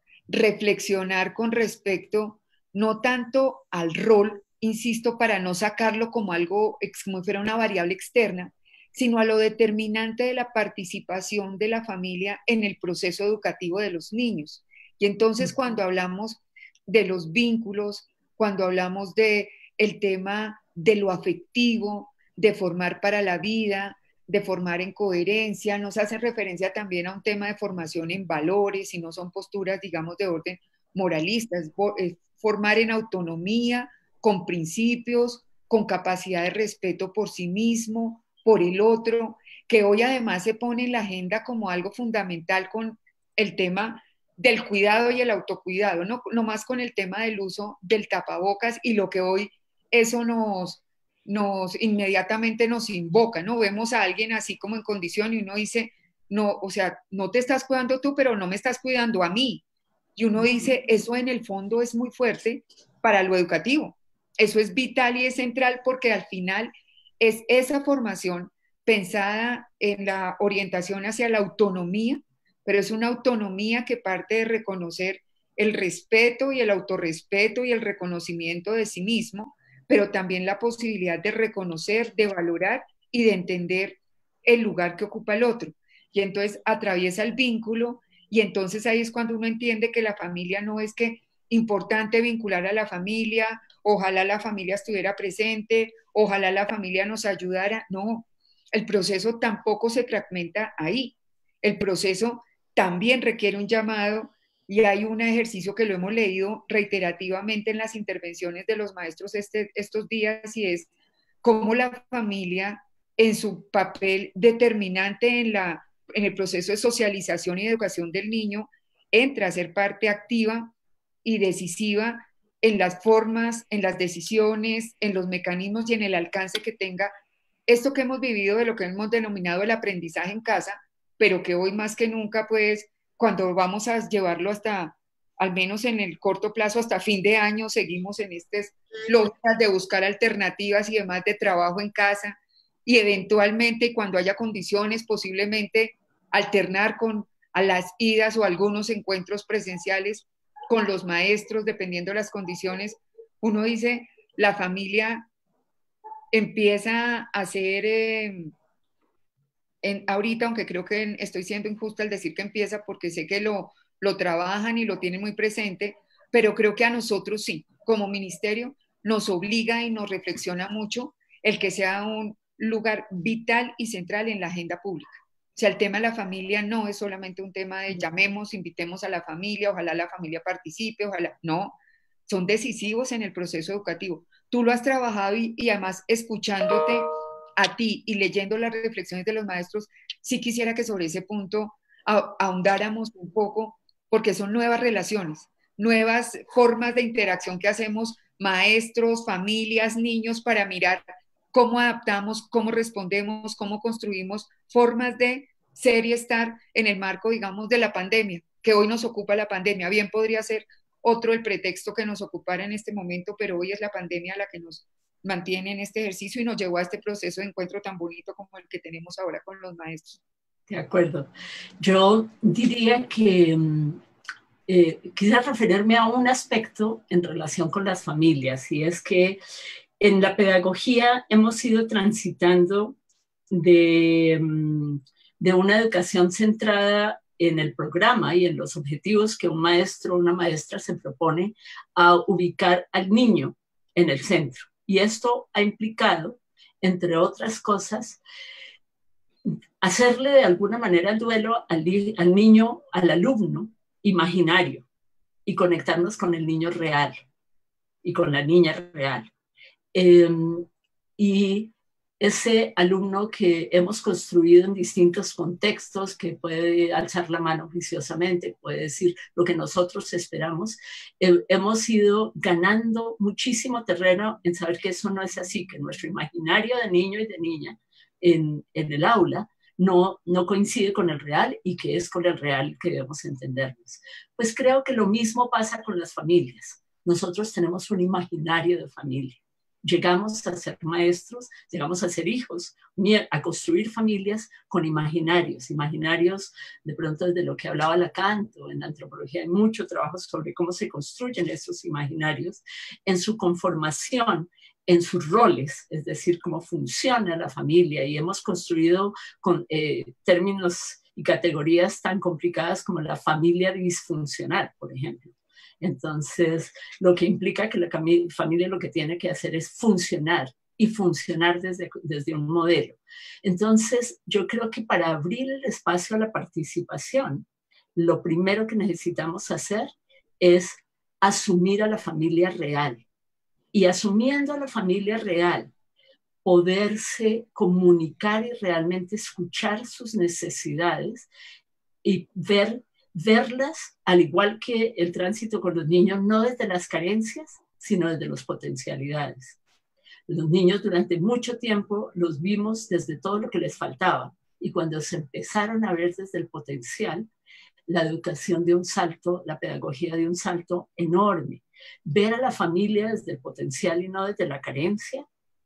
reflexionar con respecto no tanto al rol, insisto, para no sacarlo como algo, como si fuera una variable externa, sino a lo determinante de la participación de la familia en el proceso educativo de los niños. Y entonces cuando hablamos de los vínculos, cuando hablamos de el tema de lo afectivo, de formar para la vida, de formar en coherencia, nos hacen referencia también a un tema de formación en valores, y no son posturas, digamos, de orden moralista, es, es formar en autonomía, con principios, con capacidad de respeto por sí mismo, por el otro, que hoy además se pone en la agenda como algo fundamental con el tema del cuidado y el autocuidado, no, no más con el tema del uso del tapabocas y lo que hoy eso nos, nos inmediatamente nos invoca, ¿no? Vemos a alguien así como en condición y uno dice, no, o sea, no te estás cuidando tú, pero no me estás cuidando a mí. Y uno dice, eso en el fondo es muy fuerte para lo educativo. Eso es vital y es central porque al final es esa formación pensada en la orientación hacia la autonomía, pero es una autonomía que parte de reconocer el respeto y el autorrespeto y el reconocimiento de sí mismo, pero también la posibilidad de reconocer, de valorar y de entender el lugar que ocupa el otro. Y entonces atraviesa el vínculo y entonces ahí es cuando uno entiende que la familia no es que importante vincular a la familia, ojalá la familia estuviera presente, ojalá la familia nos ayudara. No, el proceso tampoco se fragmenta ahí. El proceso también requiere un llamado y hay un ejercicio que lo hemos leído reiterativamente en las intervenciones de los maestros este, estos días y es cómo la familia en su papel determinante en, la, en el proceso de socialización y educación del niño entra a ser parte activa y decisiva en las formas, en las decisiones, en los mecanismos y en el alcance que tenga esto que hemos vivido de lo que hemos denominado el aprendizaje en casa, pero que hoy más que nunca, pues, cuando vamos a llevarlo hasta, al menos en el corto plazo, hasta fin de año, seguimos en estas lógicas de buscar alternativas y demás de trabajo en casa y eventualmente, cuando haya condiciones, posiblemente alternar con a las idas o algunos encuentros presenciales con los maestros, dependiendo de las condiciones. Uno dice, la familia empieza a ser, eh, en, ahorita, aunque creo que en, estoy siendo injusta al decir que empieza, porque sé que lo, lo trabajan y lo tienen muy presente, pero creo que a nosotros sí, como ministerio, nos obliga y nos reflexiona mucho el que sea un lugar vital y central en la agenda pública. O sea, el tema de la familia no es solamente un tema de llamemos, invitemos a la familia, ojalá la familia participe, ojalá, no, son decisivos en el proceso educativo. Tú lo has trabajado y, y además escuchándote, a ti y leyendo las reflexiones de los maestros, sí quisiera que sobre ese punto ahondáramos un poco, porque son nuevas relaciones, nuevas formas de interacción que hacemos maestros, familias, niños, para mirar cómo adaptamos, cómo respondemos, cómo construimos formas de ser y estar en el marco, digamos, de la pandemia, que hoy nos ocupa la pandemia. Bien podría ser otro el pretexto que nos ocupara en este momento, pero hoy es la pandemia la que nos mantiene en este ejercicio y nos llevó a este proceso de encuentro tan bonito como el que tenemos ahora con los maestros. De acuerdo. Yo diría que eh, quisiera referirme a un aspecto en relación con las familias, y es que en la pedagogía hemos ido transitando de, de una educación centrada en el programa y en los objetivos que un maestro o una maestra se propone a ubicar al niño en el centro. Y esto ha implicado, entre otras cosas, hacerle de alguna manera el duelo al, al niño, al alumno imaginario, y conectarnos con el niño real y con la niña real. Eh, y ese alumno que hemos construido en distintos contextos, que puede alzar la mano juiciosamente, puede decir lo que nosotros esperamos, eh, hemos ido ganando muchísimo terreno en saber que eso no es así, que nuestro imaginario de niño y de niña en, en el aula no, no coincide con el real, y que es con el real que debemos entendernos. Pues creo que lo mismo pasa con las familias. Nosotros tenemos un imaginario de familia. Llegamos a ser maestros, llegamos a ser hijos, a construir familias con imaginarios, imaginarios de pronto desde lo que hablaba Lacan. En antropología hay mucho trabajo sobre cómo se construyen esos imaginarios en su conformación, en sus roles, es decir, cómo funciona la familia, y hemos construido con eh, términos y categorías tan complicadas como la familia disfuncional, por ejemplo. Entonces, lo que implica que la familia lo que tiene que hacer es funcionar, y funcionar desde, desde un modelo. Entonces, yo creo que para abrir el espacio a la participación, lo primero que necesitamos hacer es asumir a la familia real. Y asumiendo a la familia real, poderse comunicar y realmente escuchar sus necesidades y ver verlas, al igual que el tránsito con los niños, no desde las carencias, sino desde las potencialidades. Los niños durante mucho tiempo los vimos desde todo lo que les faltaba, y cuando se empezaron a ver desde el potencial, la educación dio un salto, la pedagogía dio un salto enorme. Ver a la familia desde el potencial y no desde la carencia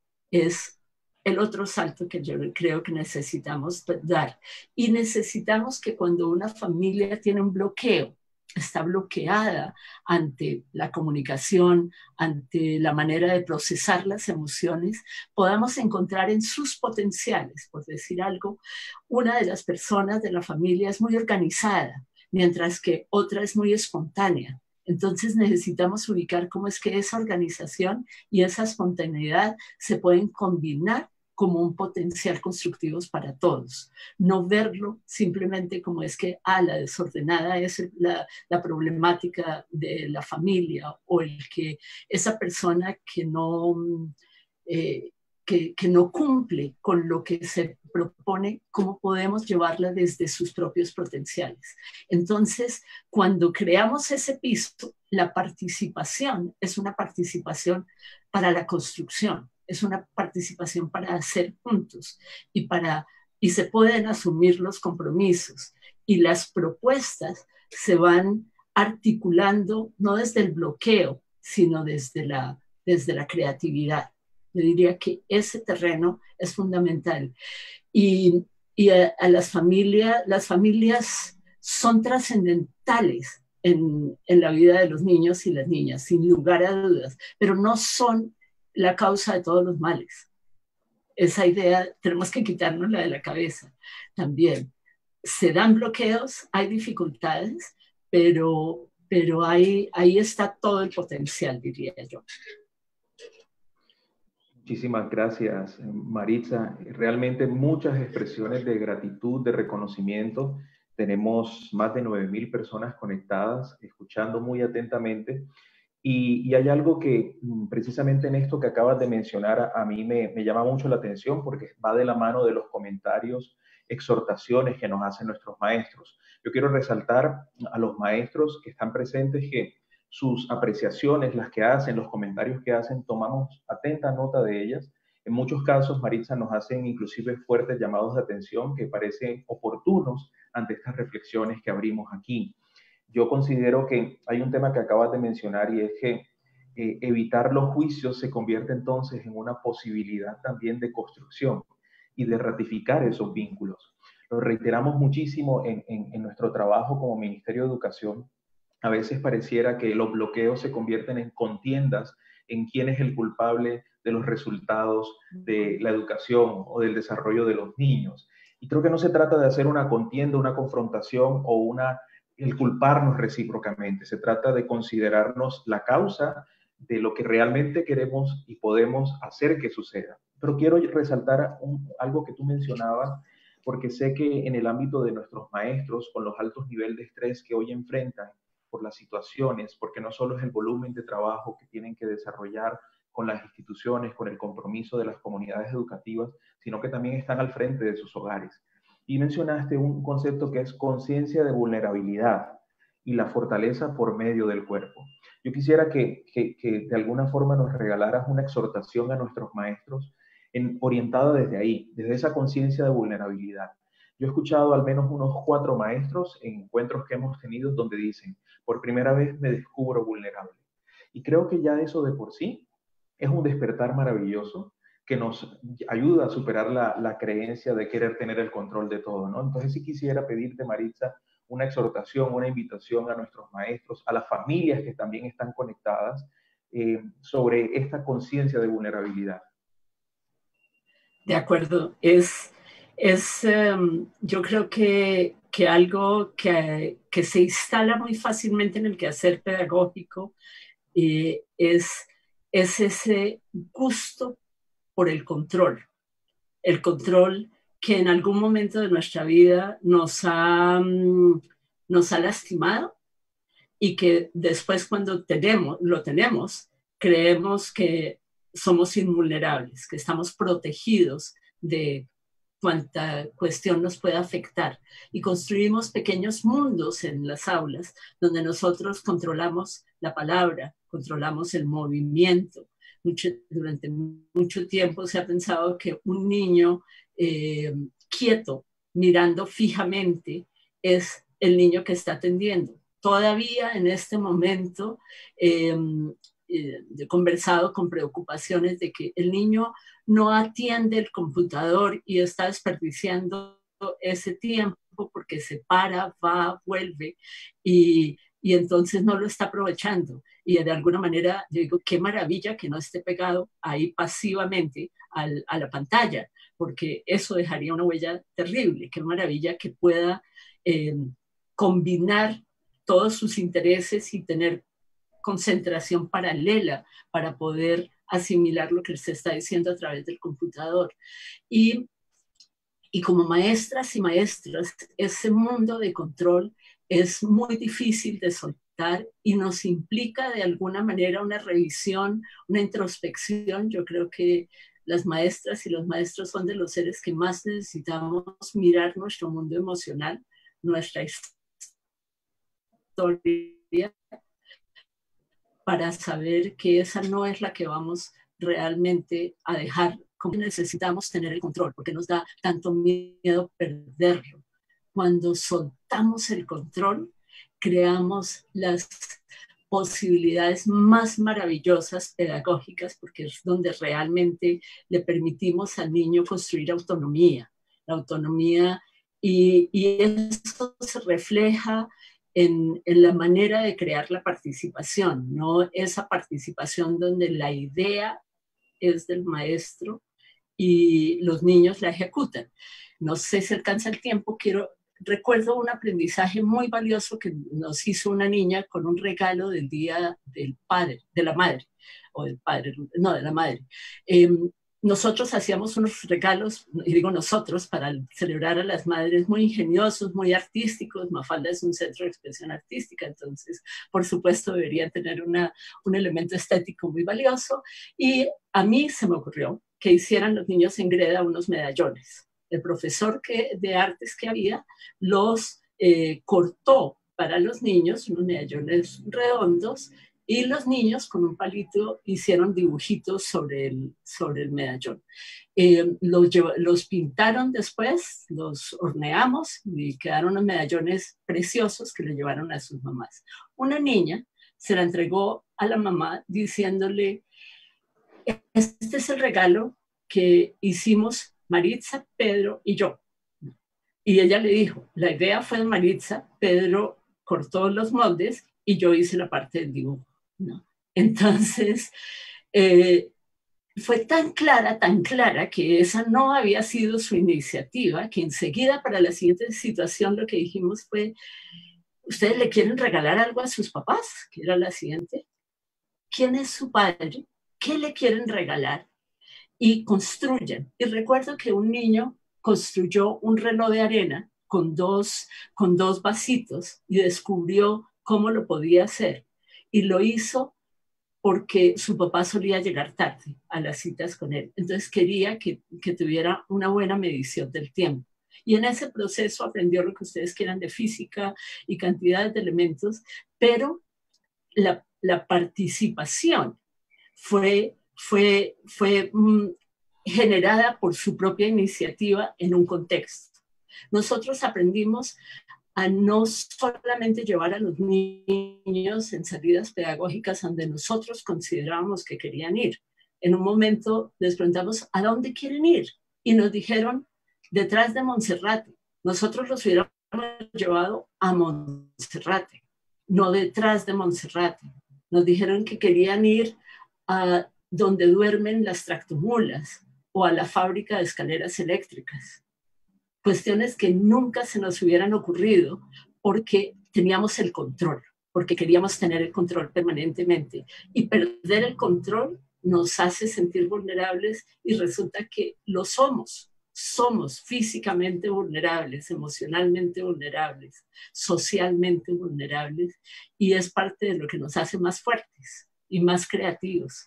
es el otro salto que yo creo que necesitamos dar. Y necesitamos que cuando una familia tiene un bloqueo, está bloqueada ante la comunicación, ante la manera de procesar las emociones, podamos encontrar en sus potenciales, por decir algo, una de las personas de la familia es muy organizada, mientras que otra es muy espontánea. Entonces necesitamos ubicar cómo es que esa organización y esa espontaneidad se pueden combinar como un potencial constructivos para todos. No verlo simplemente como es que, ah, la desordenada es la, la problemática de la familia, o el que esa persona que no, eh, que, que no cumple con lo que se propone, cómo podemos llevarla desde sus propios potenciales. Entonces, cuando creamos ese piso, la participación es una participación para la construcción, es una participación para hacer juntos, y, para, y se pueden asumir los compromisos, y las propuestas se van articulando no desde el bloqueo, sino desde la, desde la creatividad. Yo diría que ese terreno es fundamental. Y, y a, a las familias, las familias son trascendentales en, en la vida de los niños y las niñas, sin lugar a dudas, pero no son la causa de todos los males. Esa idea tenemos que quitárnosla de la cabeza también. Se dan bloqueos, hay dificultades, pero, pero ahí, ahí está todo el potencial, diría yo. Muchísimas gracias, Maritza. Realmente muchas expresiones de gratitud, de reconocimiento. Tenemos más de nueve mil personas conectadas, escuchando muy atentamente. Y, y hay algo que precisamente en esto que acabas de mencionar a, a mí me, me llama mucho la atención porque va de la mano de los comentarios, exhortaciones que nos hacen nuestros maestros. Yo quiero resaltar a los maestros que están presentes que sus apreciaciones, las que hacen, los comentarios que hacen, tomamos atenta nota de ellas. En muchos casos, Maritza, nos hacen inclusive fuertes llamados de atención que parecen oportunos ante estas reflexiones que abrimos aquí. Yo considero que hay un tema que acabas de mencionar y es que eh, evitar los juicios se convierte entonces en una posibilidad también de construcción y de ratificar esos vínculos. Lo reiteramos muchísimo en, en, en nuestro trabajo como Ministerio de Educación. A veces pareciera que los bloqueos se convierten en contiendas en quién es el culpable de los resultados de la educación o del desarrollo de los niños. Y creo que no se trata de hacer una contienda, una confrontación o una el culparnos recíprocamente. Se trata de considerarnos la causa de lo que realmente queremos y podemos hacer que suceda. Pero quiero resaltar un, algo que tú mencionabas, porque sé que en el ámbito de nuestros maestros, con los altos niveles de estrés que hoy enfrentan por las situaciones, porque no solo es el volumen de trabajo que tienen que desarrollar con las instituciones, con el compromiso de las comunidades educativas, sino que también están al frente de sus hogares. Y mencionaste un concepto que es conciencia de vulnerabilidad y la fortaleza por medio del cuerpo. Yo quisiera que, que, que de alguna forma nos regalaras una exhortación a nuestros maestros en, orientada desde ahí, desde esa conciencia de vulnerabilidad. Yo he escuchado al menos unos cuatro maestros en encuentros que hemos tenido donde dicen, por primera vez me descubro vulnerable. Y creo que ya eso de por sí es un despertar maravilloso que nos ayuda a superar la, la creencia de querer tener el control de todo, ¿no? Entonces sí quisiera pedirte, Maritza, una exhortación, una invitación a nuestros maestros, a las familias que también están conectadas, eh, sobre esta conciencia de vulnerabilidad. De acuerdo, es, es um, yo creo que, que algo que, que se instala muy fácilmente en el quehacer pedagógico eh, es, es ese gusto por el control, el control que en algún momento de nuestra vida nos ha, um, nos ha lastimado y que después cuando tenemos, lo tenemos, creemos que somos invulnerables, que estamos protegidos de cuanta cuestión nos pueda afectar. Y construimos pequeños mundos en las aulas donde nosotros controlamos la palabra, controlamos el movimiento. Mucho, durante mucho tiempo se ha pensado que un niño eh, quieto, mirando fijamente, es el niño que está atendiendo. Todavía en este momento eh, eh, he conversado con preocupaciones de que el niño no atiende el computador y está desperdiciando ese tiempo porque se para, va, vuelve y, y entonces no lo está aprovechando. Y de alguna manera yo digo, qué maravilla que no esté pegado ahí pasivamente al, a la pantalla, porque eso dejaría una huella terrible. Qué maravilla que pueda eh, combinar todos sus intereses y tener concentración paralela para poder asimilar lo que se está diciendo a través del computador. Y, y como maestras y maestras, ese mundo de control es muy difícil de soltar y nos implica de alguna manera una revisión, una introspección. Yo creo que las maestras y los maestros son de los seres que más necesitamos mirar nuestro mundo emocional, nuestra historia, para saber que esa no es la que vamos realmente a dejar. Como necesitamos tener el control, porque nos da tanto miedo perderlo. Cuando soltamos el control, creamos las posibilidades más maravillosas pedagógicas, porque es donde realmente le permitimos al niño construir autonomía. La autonomía y, y eso se refleja En, en la manera de crear la participación, no esa participación donde la idea es del maestro y los niños la ejecutan. No sé si alcanza el tiempo, quiero, recuerdo un aprendizaje muy valioso que nos hizo una niña con un regalo del Día del Padre, de la Madre, o del Padre, no, de la Madre. Eh, nosotros hacíamos unos regalos, y digo nosotros, para celebrar a las madres muy ingeniosos, muy artísticos. Mafalda es un centro de expresión artística, entonces, por supuesto, deberían tener una, un elemento estético muy valioso. Y a mí se me ocurrió que hicieran los niños en greda unos medallones. El profesor que, de artes que había los eh, cortó para los niños, unos medallones redondos, y los niños con un palito hicieron dibujitos sobre el, sobre el medallón. Eh, los, los pintaron después, los horneamos y quedaron unos medallones preciosos que le llevaron a sus mamás. Una niña se la entregó a la mamá diciéndole: este es el regalo que hicimos Maritza, Pedro y yo. Y ella le dijo, la idea fue de Maritza, Pedro cortó los moldes y yo hice la parte del dibujo, ¿no? Entonces, eh, fue tan clara, tan clara que esa no había sido su iniciativa, que enseguida para la siguiente situación lo que dijimos fue, ¿ustedes le quieren regalar algo a sus papás? Que era la siguiente. ¿Quién es su padre? ¿Qué le quieren regalar? Y construyen. Y recuerdo que un niño construyó un reloj de arena con dos, con dos vasitos y descubrió cómo lo podía hacer. Y lo hizo porque su papá solía llegar tarde a las citas con él. Entonces quería que, que tuviera una buena medición del tiempo. Y en ese proceso aprendió lo que ustedes quieran de física y cantidades de elementos, pero la, la participación fue, fue, fue mm, generada por su propia iniciativa en un contexto. Nosotros aprendimos a no solamente llevar a los niños en salidas pedagógicas donde nosotros considerábamos que querían ir. En un momento les preguntamos, ¿a dónde quieren ir? Y nos dijeron, detrás de Monserrate. Nosotros los hubiéramos llevado a Monserrate, no detrás de Monserrate. Nos dijeron que querían ir a donde duermen las tractomulas o a la fábrica de escaleras eléctricas. Cuestiones que nunca se nos hubieran ocurrido porque teníamos el control, porque queríamos tener el control permanentemente. Y perder el control nos hace sentir vulnerables y resulta que lo somos. Somos físicamente vulnerables, emocionalmente vulnerables, socialmente vulnerables y es parte de lo que nos hace más fuertes y más creativos.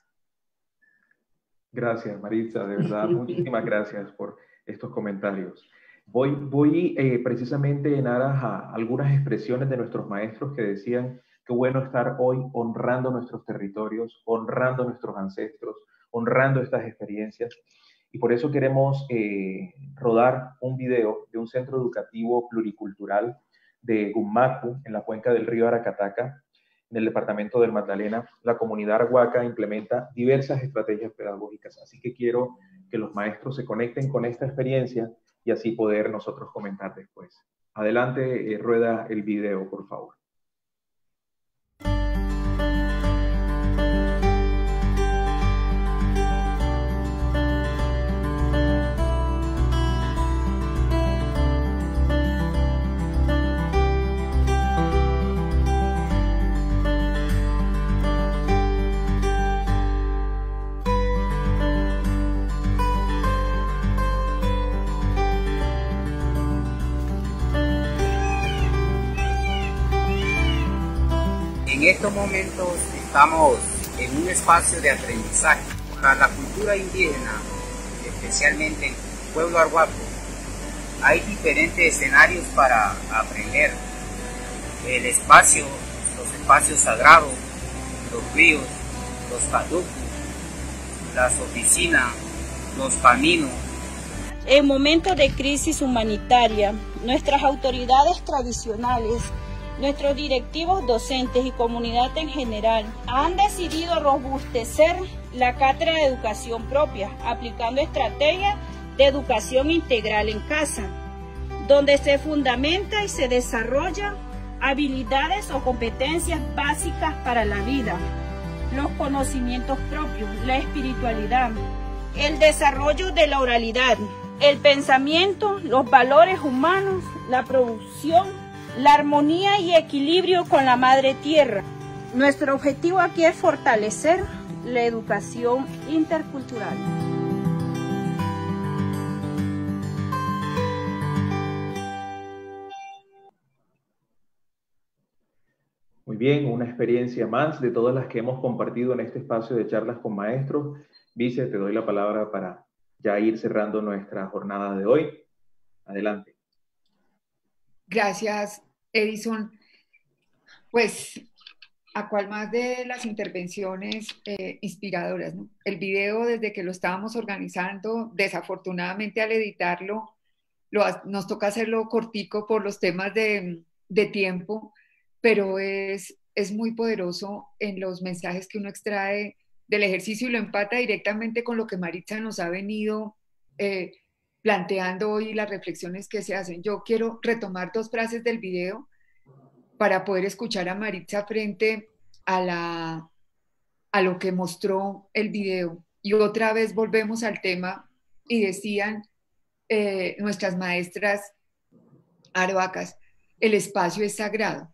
Gracias, Maritza, de verdad, muchísimas gracias por estos comentarios. Voy, voy eh, precisamente en aras a algunas expresiones de nuestros maestros que decían qué bueno estar hoy honrando nuestros territorios, honrando nuestros ancestros, honrando estas experiencias. Y por eso queremos eh, rodar un video de un centro educativo pluricultural de Gumacu, en la cuenca del río Aracataca, en el departamento del Magdalena. La comunidad arhuaca implementa diversas estrategias pedagógicas, así que quiero que los maestros se conecten con esta experiencia y así poder nosotros comentar después. Adelante, eh, rueda el video, por favor. En estos momentos estamos en un espacio de aprendizaje para la cultura indígena, especialmente el pueblo arhuaco. Hay diferentes escenarios para aprender. El espacio, los espacios sagrados, los ríos, los caducos, las oficinas, los caminos. En momentos de crisis humanitaria, nuestras autoridades tradicionales, nuestros directivos docentes y comunidad en general han decidido robustecer la cátedra de educación propia, aplicando estrategias de educación integral en casa, donde se fundamenta y se desarrolla habilidades o competencias básicas para la vida, los conocimientos propios, la espiritualidad, el desarrollo de la oralidad, el pensamiento, los valores humanos, la producción, la armonía y equilibrio con la madre tierra. Nuestro objetivo aquí es fortalecer la educación intercultural. Muy bien, una experiencia más de todas las que hemos compartido en este espacio de charlas con maestros. Vice, te doy la palabra para ya ir cerrando nuestra jornada de hoy. Adelante. Gracias, Edison. Pues, a cual más de las intervenciones eh, inspiradoras, ¿no? El video, desde que lo estábamos organizando, desafortunadamente al editarlo, lo, nos toca hacerlo cortico por los temas de, de tiempo, pero es, es muy poderoso en los mensajes que uno extrae del ejercicio y lo empata directamente con lo que Maritza nos ha venido eh, planteando hoy, las reflexiones que se hacen. Yo quiero retomar dos frases del video para poder escuchar a Maritza frente a, la, a lo que mostró el video. Y otra vez volvemos al tema y decían eh, nuestras maestras arhuacas, el espacio es sagrado.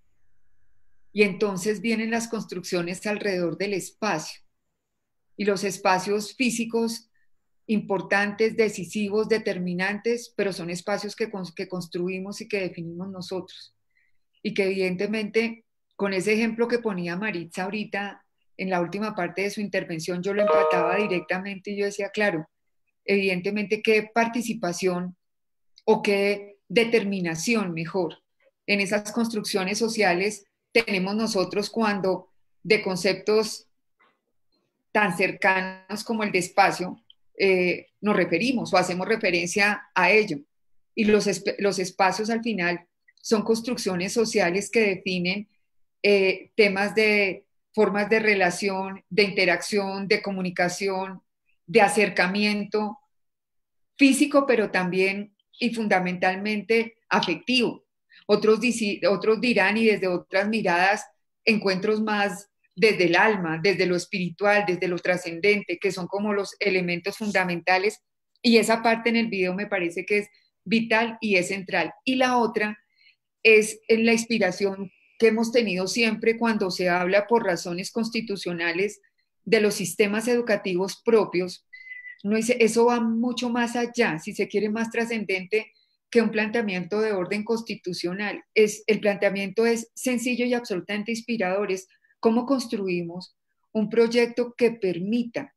Y entonces vienen las construcciones alrededor del espacio. Y los espacios físicos importantes, decisivos, determinantes, pero son espacios que, que construimos y que definimos nosotros. Y que evidentemente, con ese ejemplo que ponía Maritza ahorita, en la última parte de su intervención, yo lo empataba directamente y yo decía, claro, evidentemente qué participación o qué determinación mejor en esas construcciones sociales tenemos nosotros cuando de conceptos tan cercanos como el de espacio eh, nos referimos o hacemos referencia a ello. Y los, los espacios al final son construcciones sociales que definen eh, temas de formas de relación, de interacción, de comunicación, de acercamiento físico, pero también y fundamentalmente afectivo. Otros, otros dirán y desde otras miradas, encuentros más desde el alma, desde lo espiritual, desde lo trascendente, que son como los elementos fundamentales. Y esa parte en el video me parece que es vital y es central. Y la otra es en la inspiración que hemos tenido siempre cuando se habla por razones constitucionales de los sistemas educativos propios. No es, eso va mucho más allá, si se quiere, más trascendente que un planteamiento de orden constitucional. Es, el planteamiento es sencillo y absolutamente inspirador, es cómo construimos un proyecto que permita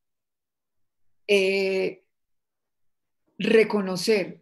eh, reconocer,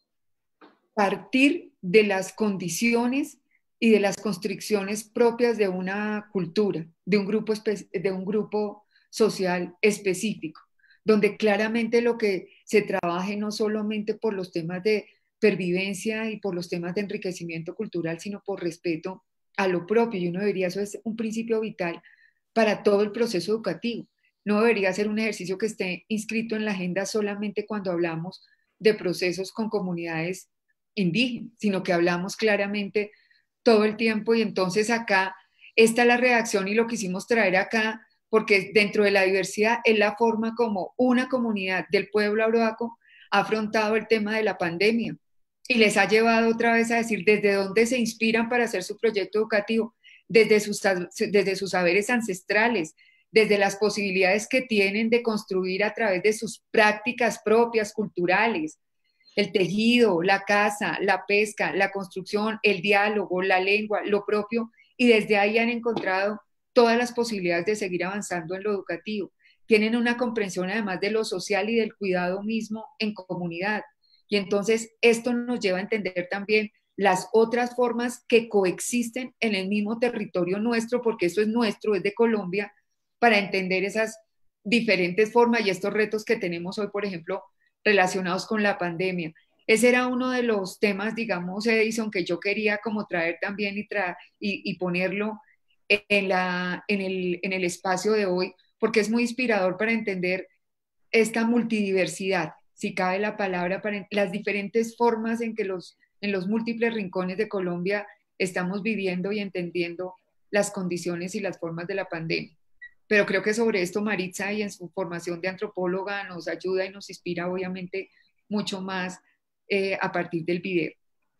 partir de las condiciones y de las constricciones propias de una cultura, de un grupo, de un grupo social específico, donde claramente lo que se trabaje no solamente por los temas de pervivencia y por los temas de enriquecimiento cultural, sino por respeto a lo propio. Y uno debería, eso es un principio vital para todo el proceso educativo. No debería ser un ejercicio que esté inscrito en la agenda solamente cuando hablamos de procesos con comunidades indígenas, sino que hablamos claramente todo el tiempo. Y entonces acá está la reacción y lo quisimos traer acá, porque dentro de la diversidad es la forma como una comunidad del pueblo arhuaco ha afrontado el tema de la pandemia y les ha llevado otra vez a decir desde dónde se inspiran para hacer su proyecto educativo, desde sus, desde sus saberes ancestrales, desde las posibilidades que tienen de construir a través de sus prácticas propias, culturales, el tejido, la caza, la pesca, la construcción, el diálogo, la lengua, lo propio, y desde ahí han encontrado todas las posibilidades de seguir avanzando en lo educativo. Tienen una comprensión además de lo social y del cuidado mismo en comunidad. Y entonces esto nos lleva a entender también las otras formas que coexisten en el mismo territorio nuestro, porque eso es nuestro, es de Colombia, para entender esas diferentes formas y estos retos que tenemos hoy, por ejemplo, relacionados con la pandemia. Ese era uno de los temas, digamos, Edison, que yo quería como traer también y, tra y, y ponerlo en, la, en, el, en el espacio de hoy, porque es muy inspirador para entender esta multidiversidad, si cabe la palabra, para las diferentes formas en que los, en los múltiples rincones de Colombia estamos viviendo y entendiendo las condiciones y las formas de la pandemia. Pero creo que sobre esto Maritza, y en su formación de antropóloga, nos ayuda y nos inspira obviamente mucho más eh, a partir del video.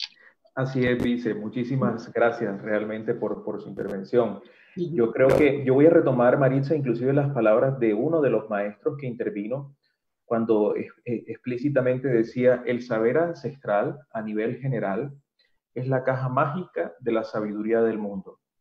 Así es, Vice. Muchísimas gracias realmente por, por su intervención. Yo creo que yo voy a retomar, Maritza, inclusive las palabras de uno de los maestros que intervino cuando eh, explícitamente decía: el saber ancestral a nivel general es la caja mágica de la sabiduría del mundo.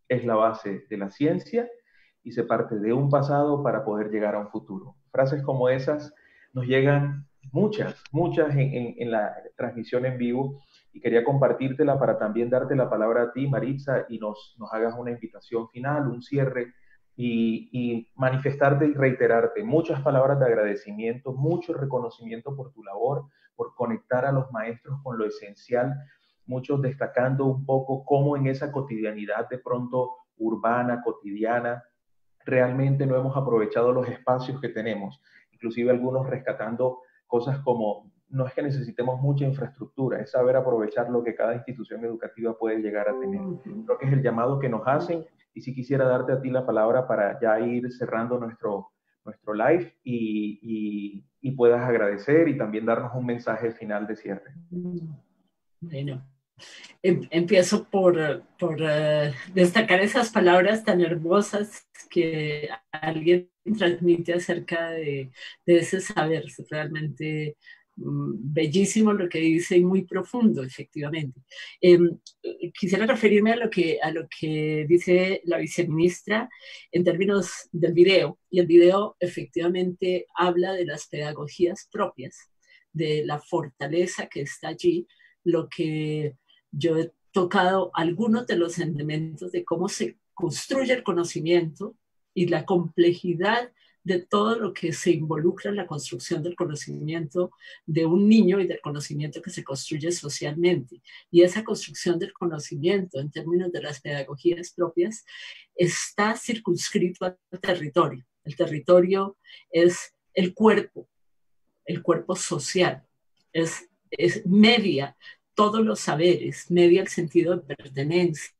es la base de la ciencia y se parte de un pasado para poder llegar a un futuro. Frases como esas nos llegan muchas, muchas en, en, en la transmisión en vivo, y quería compartírtela para también darte la palabra a ti, Maritza, y nos, nos hagas una invitación final, un cierre, y, y manifestarte y reiterarte muchas palabras de agradecimiento, mucho reconocimiento por tu labor, por conectar a los maestros con lo esencial, muchos destacando un poco cómo en esa cotidianidad de pronto urbana, cotidiana, realmente no hemos aprovechado los espacios que tenemos, inclusive algunos rescatando cosas como, no es que necesitemos mucha infraestructura, es saber aprovechar lo que cada institución educativa puede llegar a tener. Creo que es el llamado que nos hacen, y sí quisiera darte a ti la palabra para ya ir cerrando nuestro, nuestro live y, y, y puedas agradecer y también darnos un mensaje final de cierre. Bueno, empiezo por, por uh, destacar esas palabras tan hermosas que alguien transmite acerca de, de ese saber. Realmente um, bellísimo lo que dice y muy profundo, efectivamente. Eh, quisiera referirme a lo, que, a lo que dice la viceministra en términos del video. Y el video efectivamente habla de las pedagogías propias, de la fortaleza que está allí, lo que yo he tocado algunos de los elementos de cómo se construye el conocimiento y la complejidad de todo lo que se involucra en la construcción del conocimiento de un niño y del conocimiento que se construye socialmente. Y esa construcción del conocimiento en términos de las pedagogías propias está circunscrito al territorio. El territorio es el cuerpo, el cuerpo social, es, es media todos los saberes, media el sentido de pertenencia,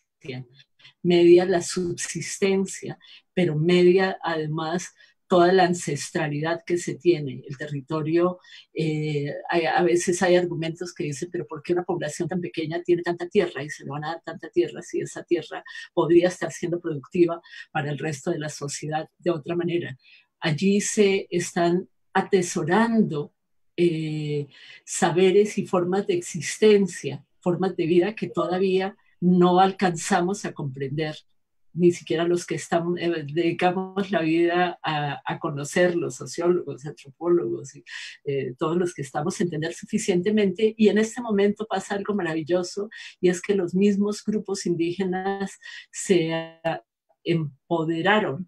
media la subsistencia, pero media además toda la ancestralidad que se tiene. El territorio, eh, hay, a veces hay argumentos que dicen, pero ¿por qué una población tan pequeña tiene tanta tierra y se le van a dar tanta tierra si esa tierra podría estar siendo productiva para el resto de la sociedad de otra manera? Allí se están atesorando Eh, saberes y formas de existencia, formas de vida que todavía no alcanzamos a comprender, ni siquiera los que estamos, eh, dedicamos la vida a, a conocer, los sociólogos, antropólogos, y, eh, todos los que estamos a entender suficientemente. Y en este momento pasa algo maravilloso, y es que los mismos grupos indígenas se uh, empoderaron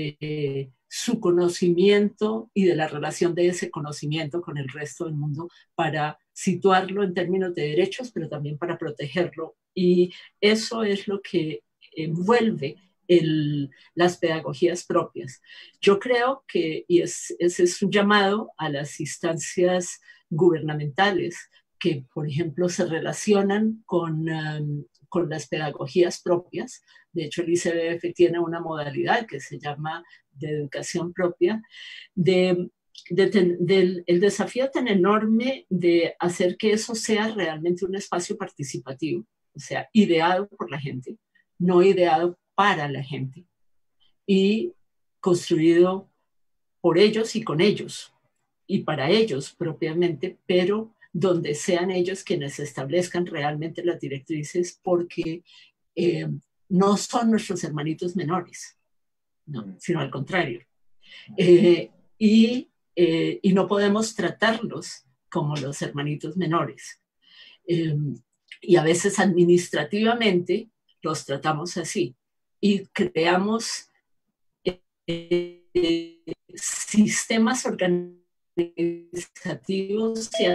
de su conocimiento y de la relación de ese conocimiento con el resto del mundo para situarlo en términos de derechos, pero también para protegerlo. Y eso es lo que envuelve el, las pedagogías propias. Yo creo que, y es, ese es un llamado a las instancias gubernamentales que, por ejemplo, se relacionan con, um, con las pedagogías propias. De hecho, el I C B F tiene una modalidad que se llama de educación propia, de, de ten, del el desafío tan enorme de hacer que eso sea realmente un espacio participativo, o sea, ideado por la gente, no ideado para la gente, y construido por ellos y con ellos, y para ellos propiamente, pero donde sean ellos quienes establezcan realmente las directrices, porque eh, no son nuestros hermanitos menores, no, sino al contrario. Eh, y, eh, y no podemos tratarlos como los hermanitos menores. Eh, y a veces administrativamente los tratamos así. Y creamos eh, sistemas organizativos y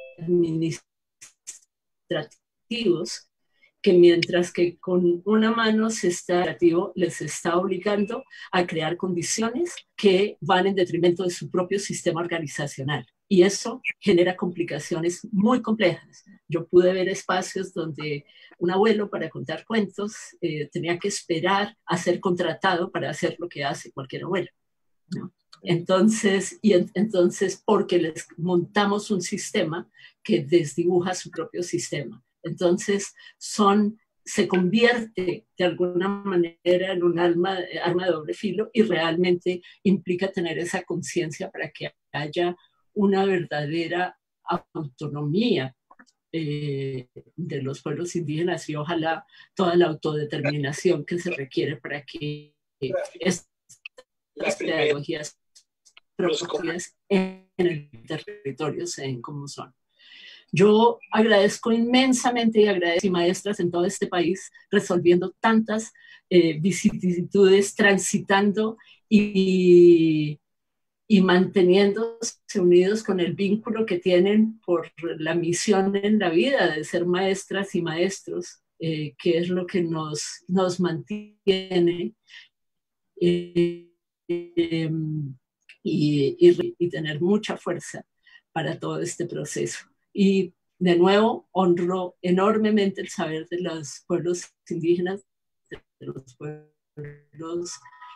administrativos que mientras que con una mano se está, les está obligando a crear condiciones que van en detrimento de su propio sistema organizacional. Y eso genera complicaciones muy complejas. Yo pude ver espacios donde un abuelo para contar cuentos eh, tenía que esperar a ser contratado para hacer lo que hace cualquier abuelo, ¿no? Entonces, y en, entonces, porque les montamos un sistema que desdibuja su propio sistema. Entonces, son, se convierte de alguna manera en un arma, arma de doble filo, y realmente implica tener esa conciencia para que haya una verdadera autonomía eh, de los pueblos indígenas y ojalá toda la autodeterminación que se requiere para que estas pedagogías propias en el territorio sean como son. Yo agradezco inmensamente y agradezco a maestras en todo este país resolviendo tantas eh, vicisitudes, transitando y, y manteniéndose unidos con el vínculo que tienen por la misión en la vida de ser maestras y maestros, eh, que es lo que nos, nos mantiene eh, eh, y, y, y tener mucha fuerza para todo este proceso. Y de nuevo honro enormemente el saber de los pueblos indígenas, de los pueblos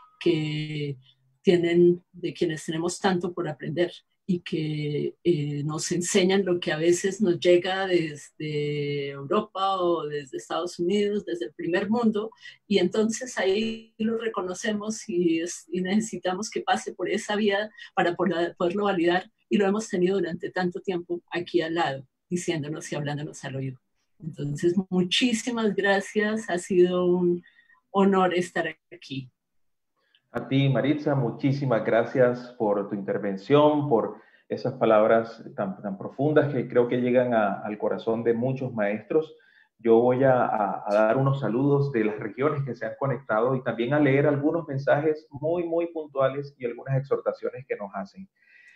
que tienen, de quienes tenemos tanto por aprender y que eh, nos enseñan lo que a veces nos llega desde Europa o desde Estados Unidos, desde el primer mundo, y entonces ahí lo reconocemos y, es, y necesitamos que pase por esa vía para poder, poderlo validar, y lo hemos tenido durante tanto tiempo aquí al lado, diciéndonos y hablándonos al oído. Entonces, muchísimas gracias, ha sido un honor estar aquí. A ti, Maritza, muchísimas gracias por tu intervención, por esas palabras tan, tan profundas que creo que llegan a, al corazón de muchos maestros. Yo voy a, a, a dar unos saludos de las regiones que se han conectado y también a leer algunos mensajes muy, muy puntuales y algunas exhortaciones que nos hacen.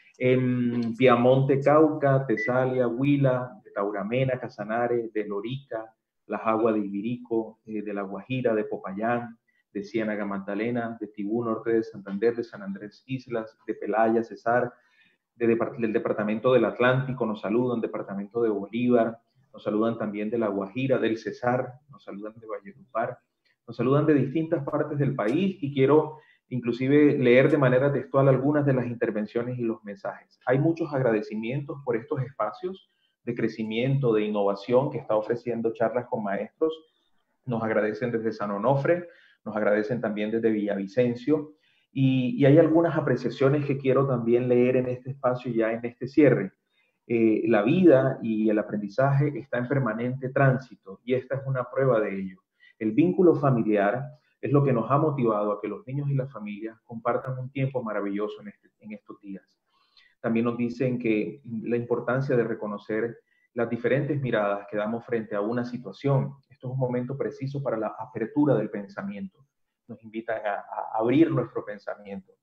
En Piamonte, Cauca, Tesalia, Huila, de Tauramena, Casanare, de Lorica, Las Aguas de Ibirico, eh, de La Guajira, de Popayán, de Ciénaga Magdalena, de Tibú, norte de Santander, de San Andrés Islas, de Pelaya, Cesar, de, de, del Departamento del Atlántico, nos saludan, Departamento de Bolívar, nos saludan también de La Guajira, del Cesar, nos saludan de Valledupar, nos saludan de distintas partes del país y quiero inclusive leer de manera textual algunas de las intervenciones y los mensajes. Hay muchos agradecimientos por estos espacios de crecimiento, de innovación que está ofreciendo Charlas con Maestros. Nos agradecen desde San Onofre, nos agradecen también desde Villavicencio, y, y hay algunas apreciaciones que quiero también leer en este espacio ya en este cierre. Eh, la vida y el aprendizaje está en permanente tránsito y esta es una prueba de ello. El vínculo familiar es lo que nos ha motivado a que los niños y las familias compartan un tiempo maravilloso en, este, en estos días. También nos dicen que la importancia de reconocer las diferentes miradas que damos frente a una situación. Esto es un momento preciso para la apertura del pensamiento. Nos invitan a, a abrir nuestro pensamiento.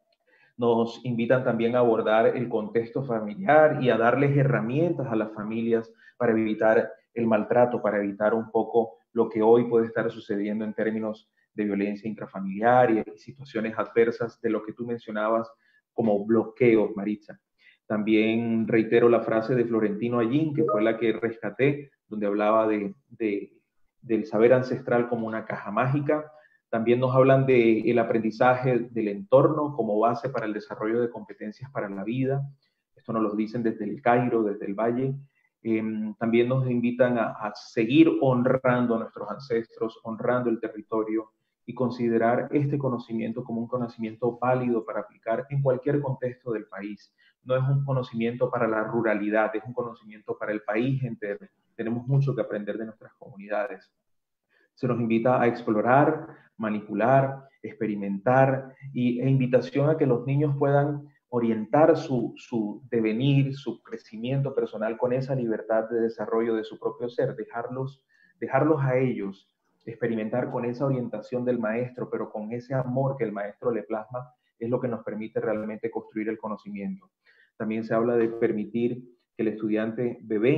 Nos invitan también a abordar el contexto familiar y a darles herramientas a las familias para evitar el maltrato, para evitar un poco lo que hoy puede estar sucediendo en términos de violencia intrafamiliar y situaciones adversas de lo que tú mencionabas como bloqueos, Maritza. También reitero la frase de Florentino Allín, que fue la que rescaté, donde hablaba de, de, del saber ancestral como una caja mágica. También nos hablan del aprendizaje del entorno como base para el desarrollo de competencias para la vida. Esto nos lo dicen desde el Cairo, desde el Valle. Eh, también nos invitan a, a seguir honrando a nuestros ancestros, honrando el territorio y considerar este conocimiento como un conocimiento válido para aplicar en cualquier contexto del país. No es un conocimiento para la ruralidad, es un conocimiento para el país entero. Tenemos mucho que aprender de nuestras comunidades. Se nos invita a explorar, manipular, experimentar y, e invitación a que los niños puedan orientar su, su devenir, su crecimiento personal con esa libertad de desarrollo de su propio ser, dejarlos, dejarlos a ellos experimentar con esa orientación del maestro, pero con ese amor que el maestro le plasma, es lo que nos permite realmente construir el conocimiento. También se habla de permitir que el estudiante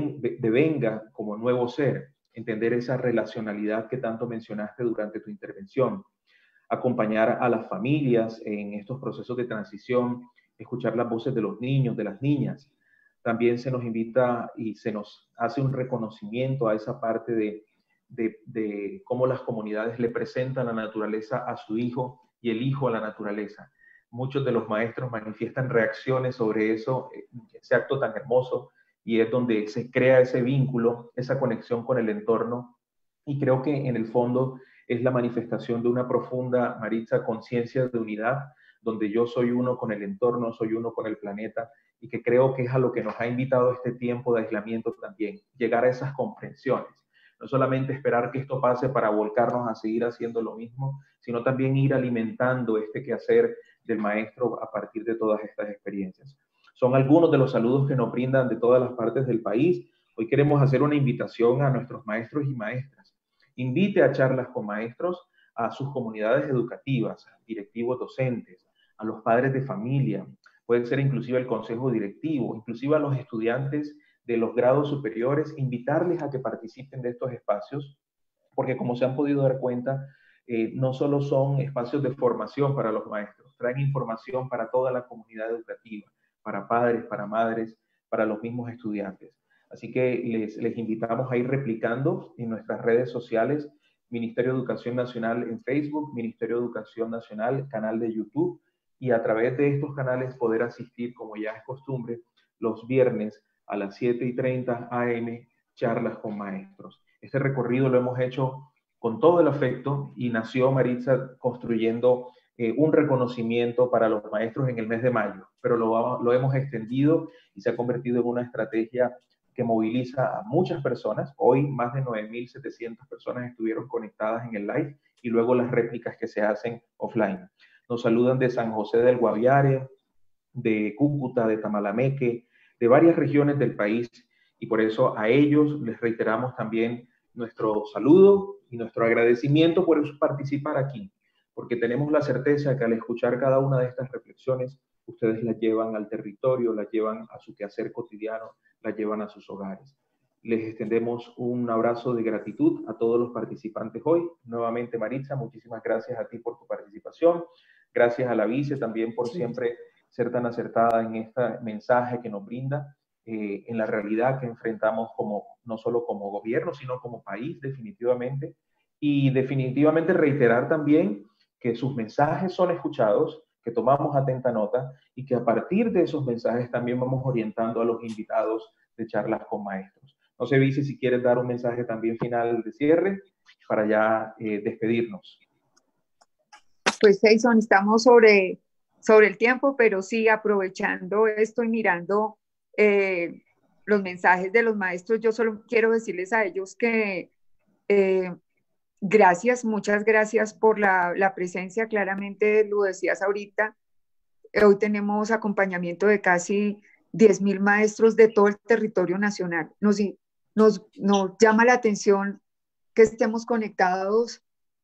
devenga como nuevo ser, entender esa relacionalidad que tanto mencionaste durante tu intervención, acompañar a las familias en estos procesos de transición, escuchar las voces de los niños, de las niñas. También se nos invita y se nos hace un reconocimiento a esa parte de, de, de cómo las comunidades le presentan la naturaleza a su hijo y el hijo a la naturaleza. Muchos de los maestros manifiestan reacciones sobre eso, ese acto tan hermoso, y es donde se crea ese vínculo, esa conexión con el entorno, y creo que en el fondo es la manifestación de una profunda, Maritza, conciencia de unidad, donde yo soy uno con el entorno, soy uno con el planeta, y que creo que es a lo que nos ha invitado este tiempo de aislamiento también, llegar a esas comprensiones. No solamente esperar que esto pase para volcarnos a seguir haciendo lo mismo, sino también ir alimentando este quehacer del maestro a partir de todas estas experiencias. Son algunos de los saludos que nos brindan de todas las partes del país. Hoy queremos hacer una invitación a nuestros maestros y maestras. Invite a charlas con maestros a sus comunidades educativas, a directivos docentes, a los padres de familia, puede ser inclusive el consejo directivo, inclusive a los estudiantes de los grados superiores, invitarles a que participen de estos espacios, porque como se han podido dar cuenta, eh, no solo son espacios de formación para los maestros, traen información para toda la comunidad educativa, para padres, para madres, para los mismos estudiantes. Así que les, les invitamos a ir replicando en nuestras redes sociales, Ministerio de Educación Nacional en Facebook, Ministerio de Educación Nacional, canal de YouTube, y a través de estos canales poder asistir, como ya es costumbre, los viernes a las siete y treinta a eme, charlas con maestros. Este recorrido lo hemos hecho con todo el afecto y nació Maritza construyendo eh, un reconocimiento para los maestros en el mes de mayo, pero lo, lo hemos extendido y se ha convertido en una estrategia que moviliza a muchas personas. Hoy más de nueve mil setecientas personas estuvieron conectadas en el live y luego las réplicas que se hacen offline. Nos saludan de San José del Guaviare, de Cúcuta, de Tamalameque, de varias regiones del país, y por eso a ellos les reiteramos también nuestro saludo y nuestro agradecimiento por participar aquí, porque tenemos la certeza que al escuchar cada una de estas reflexiones, ustedes las llevan al territorio, las llevan a su quehacer cotidiano, las llevan a sus hogares. Les extendemos un abrazo de gratitud a todos los participantes hoy. Nuevamente, Maritza, muchísimas gracias a ti por tu participación. Gracias a la vice también por siempre ser tan acertada en este mensaje que nos brinda, eh, en la realidad que enfrentamos como, no solo como gobierno, sino como país definitivamente. Y definitivamente reiterar también que sus mensajes son escuchados, que tomamos atenta nota y que a partir de esos mensajes también vamos orientando a los invitados de charlas con maestros. No sé, Vice, si quieres dar un mensaje también final de cierre para ya eh, despedirnos. Pues, Jason, estamos sobre, sobre el tiempo, pero sí, aprovechando esto y mirando eh, los mensajes de los maestros, yo solo quiero decirles a ellos que eh, gracias, muchas gracias por la, la presencia. Claramente, lo decías ahorita, hoy tenemos acompañamiento de casi diez mil maestros de todo el territorio nacional. Nos, nos, nos llama la atención que estemos conectados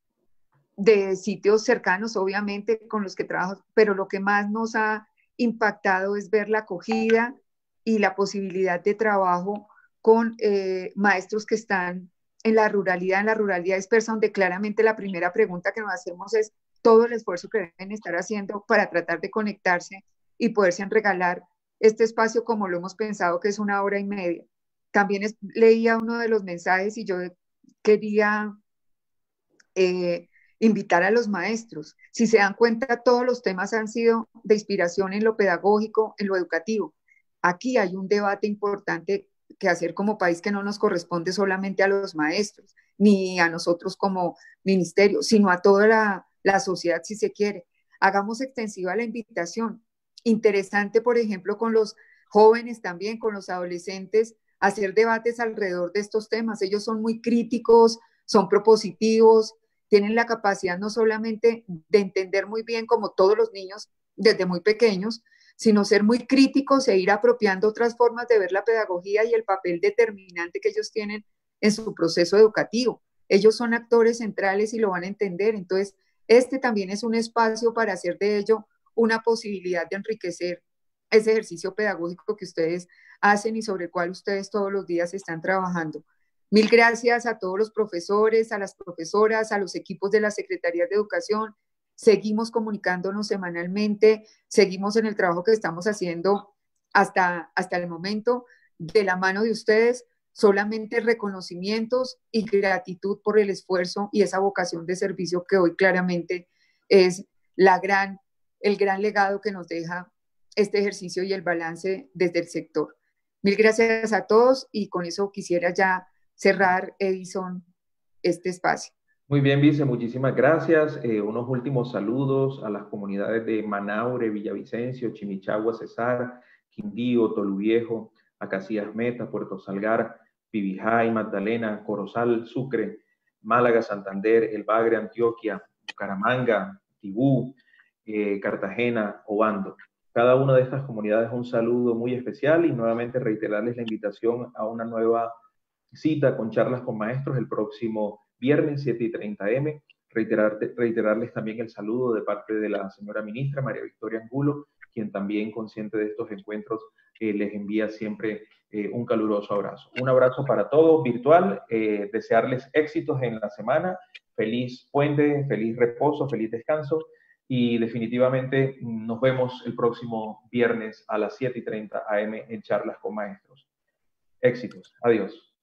de sitios cercanos, obviamente, con los que trabajo, pero lo que más nos ha impactado es ver la acogida y la posibilidad de trabajo con eh, maestros que están en la ruralidad, en la ruralidad dispersa, donde claramente la primera pregunta que nos hacemos es todo el esfuerzo que deben estar haciendo para tratar de conectarse y poderse regalar este espacio como lo hemos pensado, que es una hora y media. También es, leía uno de los mensajes y yo quería eh, invitar a los maestros. Si se dan cuenta, todos los temas han sido de inspiración en lo pedagógico, en lo educativo. Aquí hay un debate importante que hacer como país que no nos corresponde solamente a los maestros, ni a nosotros como ministerio, sino a toda la, la sociedad, si se quiere. Hagamos extensiva la invitación. Interesante, por ejemplo, con los jóvenes también, con los adolescentes, hacer debates alrededor de estos temas. Ellos son muy críticos, son propositivos, tienen la capacidad no solamente de entender muy bien, como todos los niños desde muy pequeños, sino ser muy críticos e ir apropiando otras formas de ver la pedagogía y el papel determinante que ellos tienen en su proceso educativo. Ellos son actores centrales y lo van a entender. Entonces, este también es un espacio para hacer de ello una posibilidad de enriquecer ese ejercicio pedagógico que ustedes hacen y sobre el cual ustedes todos los días están trabajando. Mil gracias a todos los profesores, a las profesoras, a los equipos de las Secretarías de Educación. Seguimos comunicándonos semanalmente, seguimos en el trabajo que estamos haciendo hasta, hasta el momento, de la mano de ustedes, solamente reconocimientos y gratitud por el esfuerzo y esa vocación de servicio que hoy claramente es la gran, el gran legado que nos deja este ejercicio y el balance desde el sector. Mil gracias a todos y con eso quisiera ya cerrar, Edison, este espacio. Muy bien, Vice, muchísimas gracias. Eh, unos últimos saludos a las comunidades de Manaure, Villavicencio, Chimichagua, Cesar, Quindío, Toluviejo, Acacias Meta, Puerto Salgar, Pibijay, Magdalena, Corozal, Sucre, Málaga, Santander, El Bagre, Antioquia, Bucaramanga, Tibú, eh, Cartagena, Obando. Cada una de estas comunidades un saludo muy especial y nuevamente reiterarles la invitación a una nueva cita con charlas con maestros el próximo viernes siete y treinta eme. Reiterar, reiterarles también el saludo de parte de la señora ministra María Victoria Angulo, quien también consciente de estos encuentros eh, les envía siempre eh, un caluroso abrazo. Un abrazo para todos virtual, eh, desearles éxitos en la semana, feliz puente, feliz reposo, feliz descanso y definitivamente nos vemos el próximo viernes a las siete y treinta eme en charlas con maestros. Éxitos. Adiós.